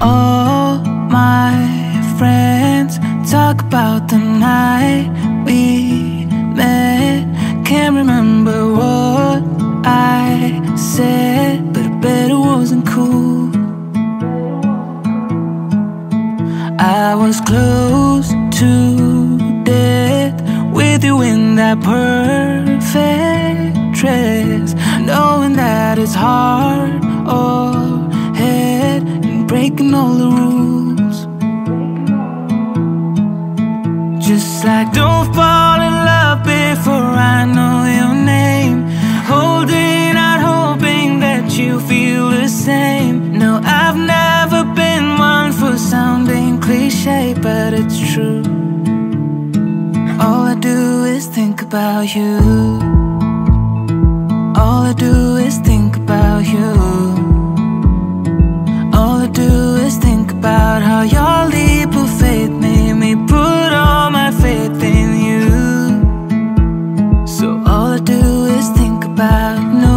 All my friends talk about the night we met. Can't remember what I said, but I bet it wasn't cool. I was close to death with you in that perfect dress, knowing that it's hard or head and breaking all the rules. Just like don't fall in love before I know your name, holding out hoping that you feel the same. No, I've never been one for sounding cliche, but it's true. All I do is think about you. All I do is think about you. All I do is think about how your leap of faith made me put all my faith in you. So all I do is think about no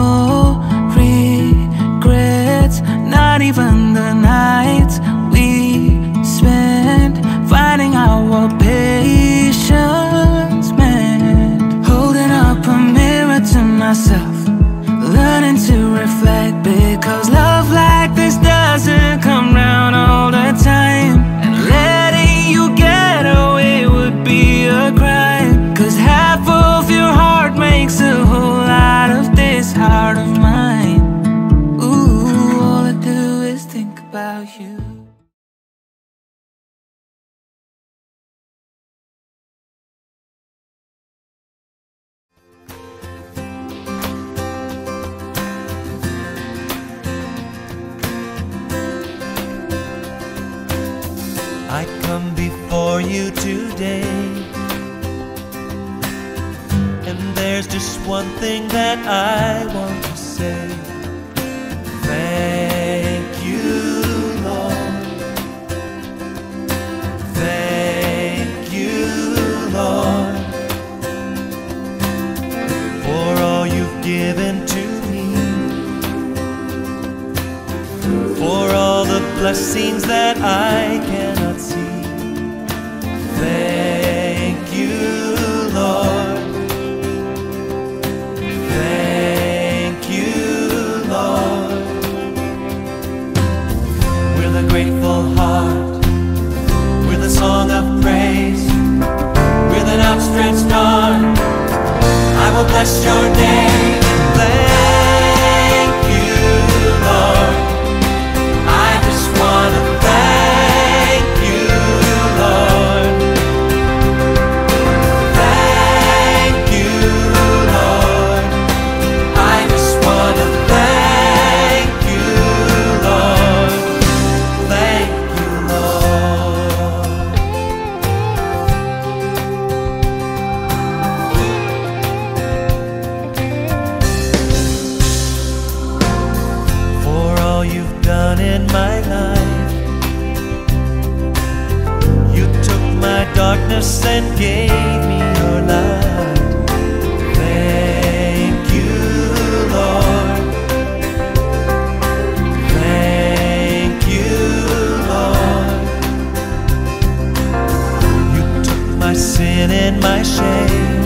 regrets, not even the nights we spent finding out what patience meant. Holding up a mirror to myself, learning to reflect, because love like this doesn't come round all the time. And letting you get away would be a crime, 'cause half of your heart makes a whole lot of this heart of mine. Ooh, all I do is think about you. I come before you today, and there's just one thing that I want to say. Thank you, Lord. Thank you, Lord, for all you've given to me, for all the blessings that I cannot see. Thank you, Lord. Thank you, Lord. With a grateful heart, with a song of praise, with an outstretched arm, I will bless your name. Thank you, Lord. I just want to thank you, Lord. Thank you, Lord. I just want to thank you, Lord. Thank you, Lord. For all you've done in my life, you took my darkness and gave me your light. Thank you, Lord. Thank you, Lord. You took my sin and my shame,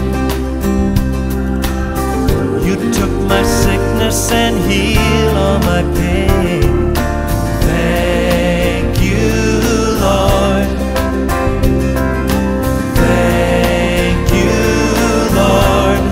you took my sickness and healed all my pain. Thank you, Lord. Thank you, Lord.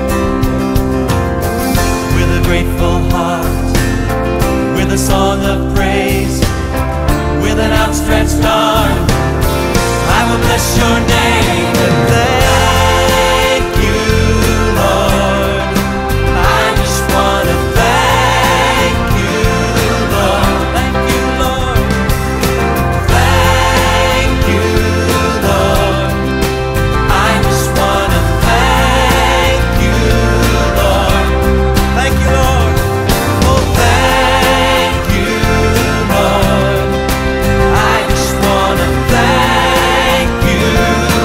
With a grateful heart, with a song of praise, with an outstretched arm, I will bless your name. Thank you, Lord. I just want to thank you, Lord. Thank you, Lord. Thank you, Lord. I just want to thank you, Lord. Thank you, Lord. Oh, thank you, Lord. I just want to thank you,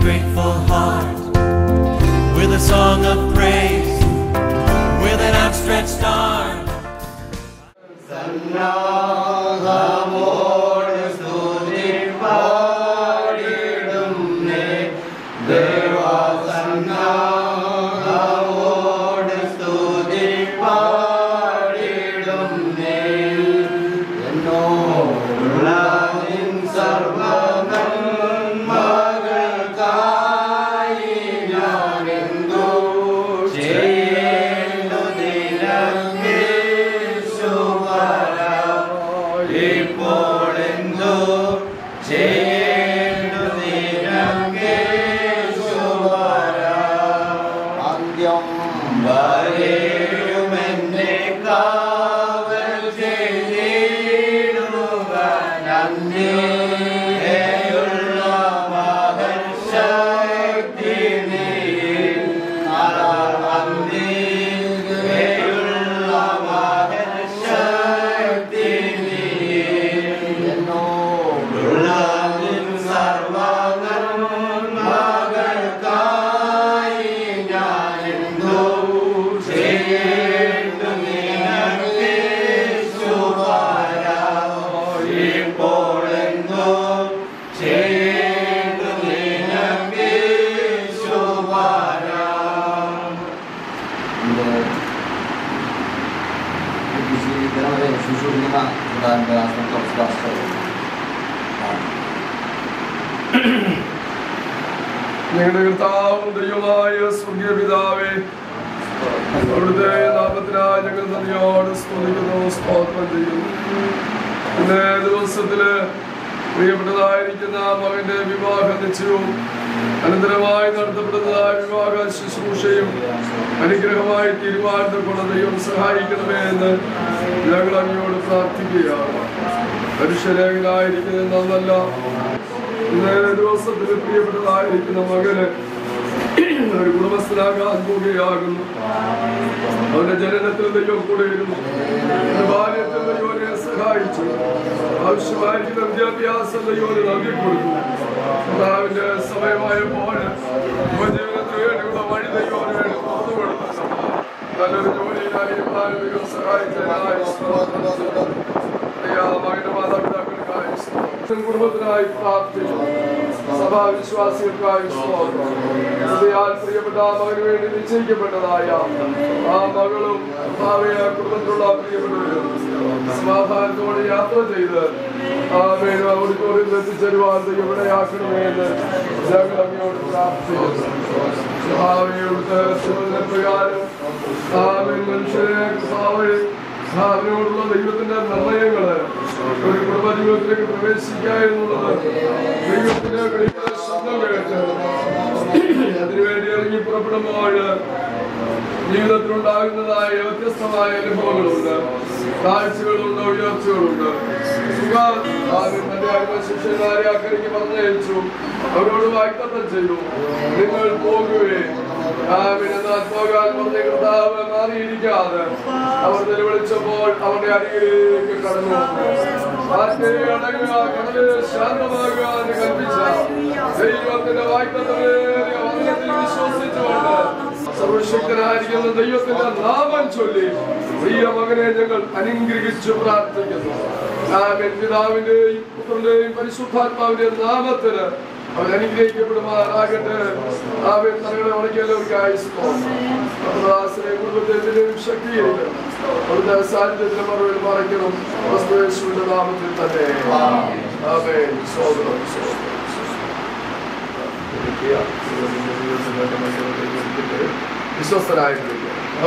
grateful heart, with a song of praise, with an outstretched arm. ഞങ്ങളുടെ കർത്താവും ദൈവമായ സ്വർഗീയ പിതാവേ, അവിടുത്തെ നാമത്തിനായി ഞങ്ങൾ നന്ദിയോട് സ്തുതിക്കുന്നു, സ്തോത്രം ചെയ്യുന്നു. ഇന്നേ ദിവസത്തില് പ്രിയപ്പെട്ടതായിരിക്കുന്ന മകന്റെ വിവാഹ നിശ്ചയവും അനന്തരമായി നടത്തപ്പെടുന്നതായ വിവാഹ ശുശ്രൂഷയും അനുഗ്രഹമായി തീരുമാനത്തിൽക്കൊള്ള ദൈവം സഹായിക്കണമേ എന്ന് ഞങ്ങൾ അങ്ങയോട് പ്രാർത്ഥിക്കുകയാണ്. മനുഷ്യരേഖനായിരിക്കുന്നത് നന്നല്ല. ഇന്നേ ദിവസത്തിൽ പ്രിയപ്പെട്ടതായിരിക്കുന്ന മകന് ഒരു കുടുംബസ്ഥനാകാൻ പോവുകയാകുന്നു. അവന്റെ ജനനത്തിൽ ദൈവം കൂടെ ഇരുന്നു, ബാല്യത്തിൽ ദൈവനെ സഹായിച്ചു, ആവശ്യമായിരിക്കുന്ന വിദ്യാഭ്യാസം ദൈവന് നൽകിക്കൊടുത്തു. കർത്താവിന്റെ സമയമായപ്പോൾ ജീവിതത്തിന് വേണ്ടിയുള്ള വഴി ദൈവന് വേണ്ടി തുറന്നു കൊടുത്തു. നല്ലൊരു ജോലിയിലായിരിക്കാൻ ദൈവം സഹായിച്ചതിനായി മകന്റെ മാതാപിതാക്കൾക്കായി കുടുംബത്തിനായി പ്രാർത്ഥിക്കുന്നു. സഭാവിശ്വാസികൾക്കായി പ്രിയപ്പെട്ട മകന് വേണ്ടി നിശ്ചയിക്കപ്പെട്ടതായ ആ മകളും കുടുംബത്തിലുള്ള പ്രിയപ്പെട്ടവരും സമാധാനത്തോടെ യാത്ര ചെയ്ത് ഓഡിറ്റോറിയത്തിൽ എത്തിച്ചേരുവാൻ ഇവിടെയാക്കണമേ എന്ന് ഞങ്ങൾ അങ്ങയോട് പ്രാർത്ഥിക്കുന്നു. പ്രകാരം മനുഷ്യരെ അവരോടുള്ള ദൈവത്തിന്റെ നിർണയങ്ങള് ഒരു കുടുംബ ജീവിതത്തിലേക്ക് പ്രവേശിക്കുക എന്നുള്ളത് ദൈവത്തിന്റെ ശബ്ദം കേട്ട് അതിനുവേണ്ടി ഇറങ്ങി പുറപ്പെടുമ്പോൾ ജീവിതത്തിലുണ്ടാകുന്നതായ വ്യത്യസ്തമായ അനുഭവങ്ങളുണ്ട്, കാഴ്ചകളുണ്ട്, ഉയർച്ചകളുണ്ട്. തന്റെ ശിഷ്യന്മാരെ അക്കരയ്ക്ക് പറഞ്ഞയച്ചു, അവരോട് വാഗ്ദത്തം ചെയ്തു, നിങ്ങൾ പോകുകയെ പോകാൻ പറഞ്ഞ കർത്താവ് മാറിയിരിക്കാതെ അവർ നിലവിളിച്ചപ്പോൾ അവരുടെ അരികിലേക്ക് കടന്നു കടല് ശാന്തമാകുക എന്ന് കൽപ്പിച്ച ദൈവത്തിന്റെ വാഗ്ദത്തമേറിയ വചനത്തിൽ വിശ്വസിച്ചുകൊണ്ട് സർവശക്തനായിരിക്കുന്ന ദൈവത്തിന്റെ നാമം ചൊല്ലി പ്രിയ മകനെ ഞങ്ങൾ അനുഗ്രഹിച്ചു പ്രാർത്ഥിക്കുന്നു. പിതാവിന്റെയും പുത്രന്റെയും പരിശുദ്ധാത്മാവിന്റെയും നാമത്തിന് അവൻ അനുഗ്രഹിക്കപ്പെടുമാറാകട്ടെ. അവൻ തങ്ങളുടെ ഉണക്കിയവർക്കായി സ്തോത്രം. കുടുംബത്തിന്റെയും ശക്തിയിലും അവിടുത്തെ സാന്നിധ്യത്തിന് മറുപടി മറയ്ക്കണം. യേശുവിന്റെ നാമത്തിൽ തന്നെ ആമേൻ. സ്തോത്രം. വിശ്വസ്തരായിട്ടിരിക്കുക.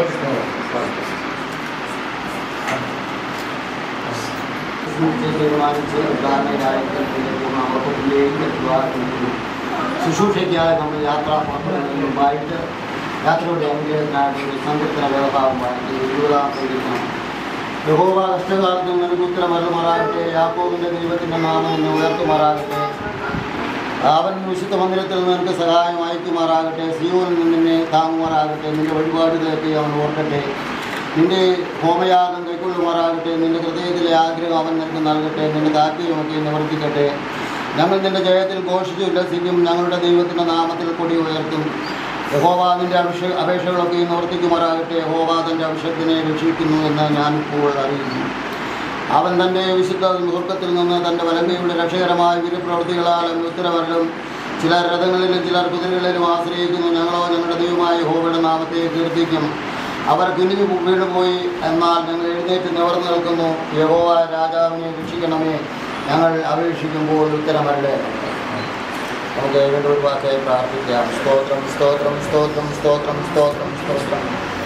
ശുശ്രൂഷയ്ക്കായി നമ്മൾ യാത്രാ പുറപ്പെടുന്നതിന് മുമ്പായിട്ട് യാത്രയുടെ അനുഗ്രഹത്തിനായിട്ട് സങ്കീർത്തന വ്യവഹാരമായിട്ട് 20-ാം പ്രതിജ്ഞ. യഹോവ കഷ്ടകാലത്തും നിനക്ക് ഉത്തരമരുളുമാറാകട്ടെ. യാക്കോബിന്റെ ദൈവത്തിന്റെ നാമം എന്നെ ഉയർത്തുമാറാകട്ടെ. അവൻ വിശുദ്ധ മന്ദിരത്തിൽ നിനക്ക് സഹായം അയക്കുമാറാകട്ടെ. സിയോനിൽ നിന്നെ താങ്ങുമാറാകട്ടെ. നിന്റെ വഴിപാട് തേറ്റി അവൻ ഓർക്കട്ടെ. നിന്റെ ഹോമയാഗം കൈക്കൊള്ളുമാറാകട്ടെ. നിന്റെ ഹൃദയത്തിലെ ആഗ്രഹം അവൻ നിനക്ക് നൽകട്ടെ. നിന്റെ താല്പര്യമൊക്കെ നിവർത്തിക്കട്ടെ. ഞങ്ങൾ നിന്റെ ജയത്തിൽ ഘോഷിച്ചു ഉല്ലസിക്കും. ഞങ്ങളുടെ ദൈവത്തിൻ്റെ നാമത്തിൽ കൊടി ഉയർത്തും. യഹോവ നിന്റെ അപേക്ഷകളൊക്കെ നിവർത്തിക്കുമാറാകട്ടെ. യഹോവ തൻ്റെ അഭിഷേകത്തിനെ രക്ഷിക്കുന്നു എന്ന് ഞാൻ ഇപ്പോൾ അറിയുന്നു. അവൻ തൻ്റെ വിശുദ്ധ മുഹൂർത്തത്തിൽ നിന്ന് തൻ്റെ വലങ്കയുടെ രക്ഷകരമായ വിരുപ്രവൃത്തികളാൽ ഉത്തരവരലും. ചിലർ രഥങ്ങളിലും ചിലർ കുതിരകളിലും ആശ്രയിക്കുന്നു. ഞങ്ങളോ ഞങ്ങളുടെ ദൈവമായ യഹോവയുടെ നാമത്തെ കീർത്തിക്കും. അവർ കുനിഞ്ഞു വീണുപോയി, എന്നാൽ ഞങ്ങൾ എഴുന്നേറ്റ് നിവർന്നു നിൽക്കുന്നു. യഹോവ രാജാവിനെ രക്ഷിക്കണമേ, ഞങ്ങൾ അപേക്ഷിക്കുമ്പോൾ ഉത്തരമല്ലേ. നമുക്ക് വീണ്ടും ഒരു വാക്കായി പ്രാർത്ഥിക്കാം. സ്തോത്രം സ്തോത്രം സ്തോത്രം സ്തോത്രം സ്തോത്രം സ്തോത്രം.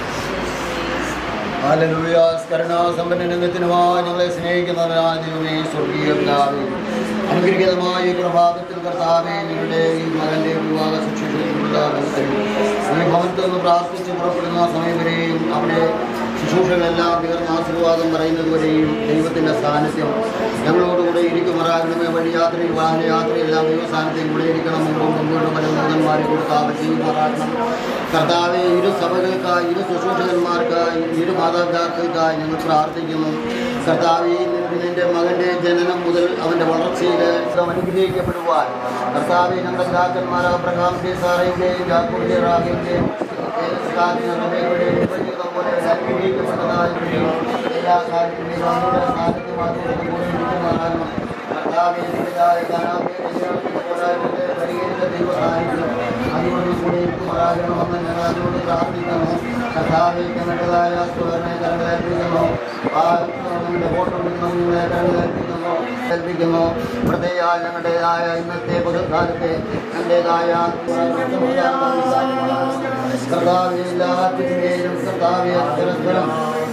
ഹല്ലേലൂയ. കരുണാസമ്പന്നനത്തിനുമായി ഞങ്ങളെ സ്നേഹിക്കുന്നവനായ ദൈവമേ, സ്വർഗീയ പിതാവേ, അനുഗ്രഹീതമായ ഈ പ്രഭാതത്തിൽ കർത്താവേ, നിങ്ങളുടെ ഈ മകൻ്റെ വിവാഹ ശുശ്രൂഷയിലുള്ള ഈ ഭവനത്തിൽ നിന്ന് പ്രാർത്ഥിച്ച് പുറപ്പെടുന്ന സമയം വരെയും അവിടെ ശുശ്രൂഷകളെല്ലാം തീർന്ന ആശീർവാദം പറയുന്നതുവരെയും ദൈവത്തിൻ്റെ സാന്നിധ്യം ഞങ്ങളോടുകൂടെ ഇരിക്കുമാറാകണമേ. വഴിയാത്രയിൽ വാഹനയാത്രയെല്ലാം ദൈവസാന്നിധ്യം കൂടെ ഇരിക്കണം. മുമ്പോട്ട് പല ദൂതന്മാരെ കൊടുത്താൽ ചെയ്യുമാറാകണം. കർത്താവെ, ഇരു സഭകൾക്കായി, ഇരു ശുശ്രൂഷകന്മാർക്കായി, ഇരു മാതാപിതാക്കൾക്കായി ഞങ്ങൾ പ്രാർത്ഥിക്കുന്നു. കർത്താവെ, നിന്റെ മകൻ്റെ ജനനം മുതൽ അവൻ്റെ വളർച്ചയിൽ അനുഗ്രഹിക്കപ്പെടുവാൻ കർത്താവെ, ഞങ്ങളുടെ പിതാക്കന്മാർ അബ്രഹാമിൻ്റെയും സാറയുടെയും യാക്കോബിൻ്റെയും റാഹേലിൻ്റെയും പോലെ അനുഗ്രഹിക്കപ്പെട്ടതായും എല്ലാ കാര്യത്തിൻ്റെയും സാന്നിധ്യമാകുന്നു. കർത്താവെ, പരിഹരിച്ച ദൈവ സാന്നിധ്യം അതിനോട് കൂടെ ഇരിക്കുമാറാകണമെന്ന് ഞങ്ങൾ അതിനോട് പ്രാർത്ഥിക്കുന്നു. കർത്താവെ, ഞങ്ങളുടേതായ കരങ്ങളേൽപ്പിക്കുന്നു. ഞങ്ങളുടെ വോട്ടും നിങ്ങളെ കരങ്ങളേൽപ്പിക്കുന്നു ഏൽപ്പിക്കുന്നു. പ്രത്യേകമായി ഞങ്ങളുടേതായ ഇന്നത്തെ പകൽക്കാലത്തെ ഞങ്ങളുടേതായ കർത്താവെ, എല്ലാ തിന്മയിലും കർത്താവെ പരസ്പരം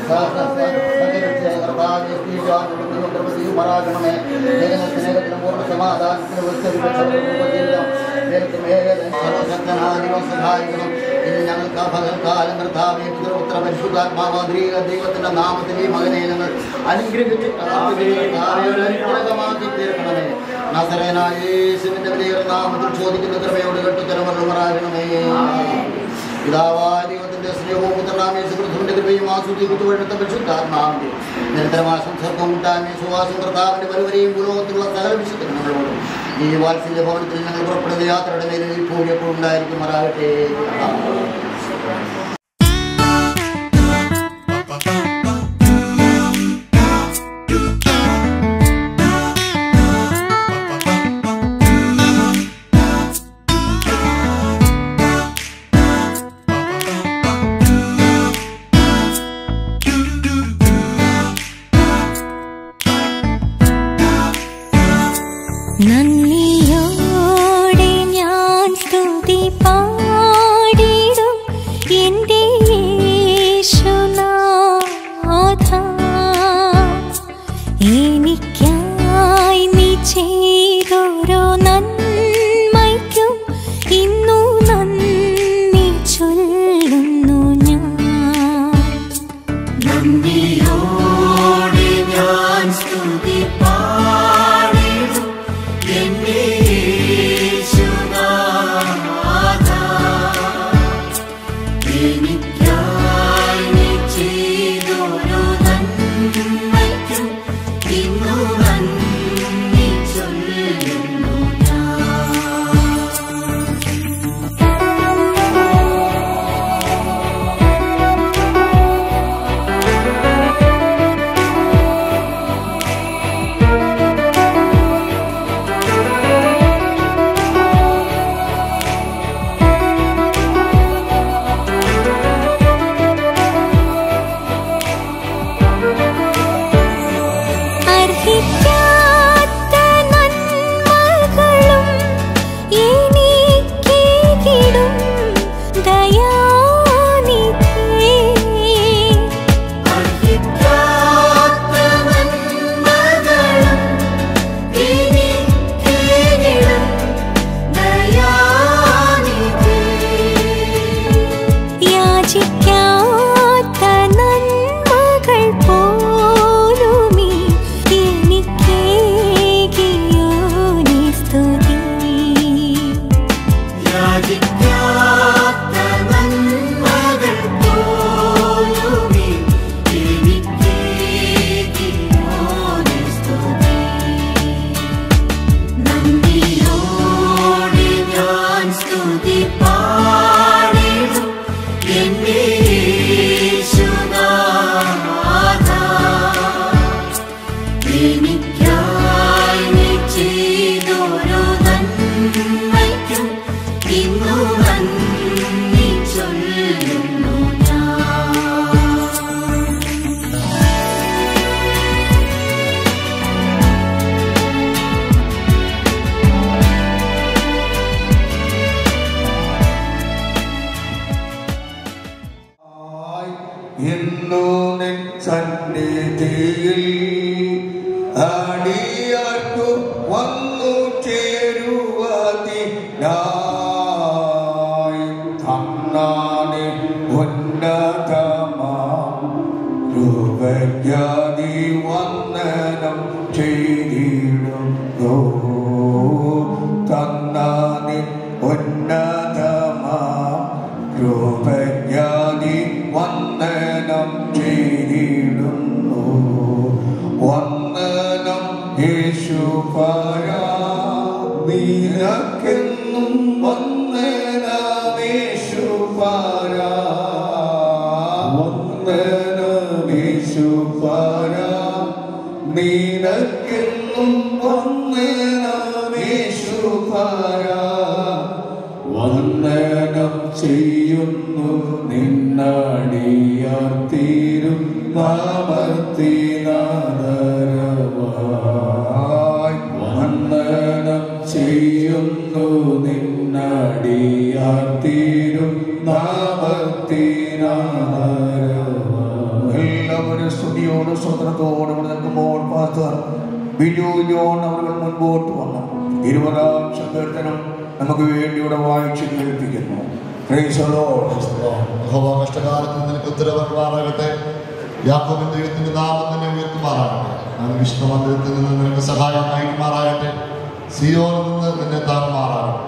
മറാകണമേ. സ്നേഹത്തിനും പൂർണ്ണ സമാധാനത്തിനും സഹായിക്കണം. ഇന്ന് ഞങ്ങൾക്ക് ആ പകൽക്കാലം കർത്താവെ, പുത്ര പരിശുദ്ധാത്മാവാദ്രീക ദൈവത്തിൻ്റെ നാമത്തിൽ ഈ മകനെ ഞങ്ങൾ അനുഗ്രഹിച്ച് അനുഗ്രഹമാക്കി തീർക്കണമേ. നസറേനായ യേശുവിൻ്റെ വലിയ നാമത്തിൽ ചോദിക്കുന്ന കൃപയോട് കെട്ടുത്തരമരണമേ. പിതാവായ ദൈവത്തിൻ്റെ സ്നേഹവും പുത്രനാമേ യേശുക്രിസ്തുവിന്റെ കൃപയും ആസ്വദിച്ചു വേണ്ടത്തെ പരിശുദ്ധാത്മാവിന്റെ നിരന്തരമായ സംസർഗം കൂട്ടാൻ സുവാസം കർത്താവിന്റെ പലവരെയും ഭൂലോകത്തിലുള്ള സകല വിശുദ്ധങ്ങളോടും ഈ വാത്സല്യ ഭവനത്തിൽ ഞങ്ങൾ പുറപ്പെടുന്ന യാത്രയുടെ മേലിൽ ഇപ്പോൾ എപ്പോഴും ഉണ്ടായിരിക്കുമാറാകട്ടെ. നന്ദിയോടെ ഞാൻ സ്തുതി പാടിടും എൻ്റെ യേശുനാഥ. എനിക്കായി നീ ചെയ്തോരോ നന്മയ്ക്കും ഇന്നു നന്ദി ചൊല്ലുന്നു ഞാൻ. നന്ദിയോടെ ഞാൻ സ്തുതി പാടിടും എൻ്റെ സന്നിധിയിൽ അടിയാർക്കു വന്നു ചേരുവതിനായി തന്നാനെ ഉന്നതമാം രൂപജ്ഞാതി വന്ദനം ചെയ്തിടുന്നു. തന്നാനെ ഉന്നതമാം രൂപജ്ഞാതി വന്ദനം ചെയ്തിടുന്നു. വന്ദനം യേശുപരാ നിനക്കെന്നും വന്ദനം യേശുപരാ. വന്ദനം യേശുപരാ നിനക്കെന്നും വന്ദനം യേശുപരാ. വന്ദനം ചെയ്യുന്നു നിന്നടിയാർ തീരും നാമത്തിനാദരവായി. വന്ദനം ചെയ്യുന്നു നിന്നടിയാർ തീരും നാമത്തിനാദരവായി. എല്ലാവരും സ്തുതിയോടും സ്വതന്ത്രത്തോടും നിൽക്കുമ്പോൾ പാസ്റ്റർ ബിജു ജോൺ അവർ മുൻപോട്ട് വന്നു 20-ാം സങ്കീർത്തനം നമുക്ക് വേണ്ടി ഇവിടെ വായിച്ചു കേൾപ്പിക്കുന്നു. കഷ്ടകാലത്ത് നിനക്ക് ഉത്തരവാറാകട്ടെ. യാക്കോബിന്റെ ദൈവത്തിന്റെ നാമം തന്നെ ഉയർത്തുമാറാകട്ടെ. വിശുദ്ധ മന്ദിരത്തിൽ നിന്ന് നിനക്ക് സഹായം നയിക്കുമാറാകട്ടെ. സിയോനിൽ നിന്ന് നിന്നെ താങ്ങുമാറാകട്ടെ.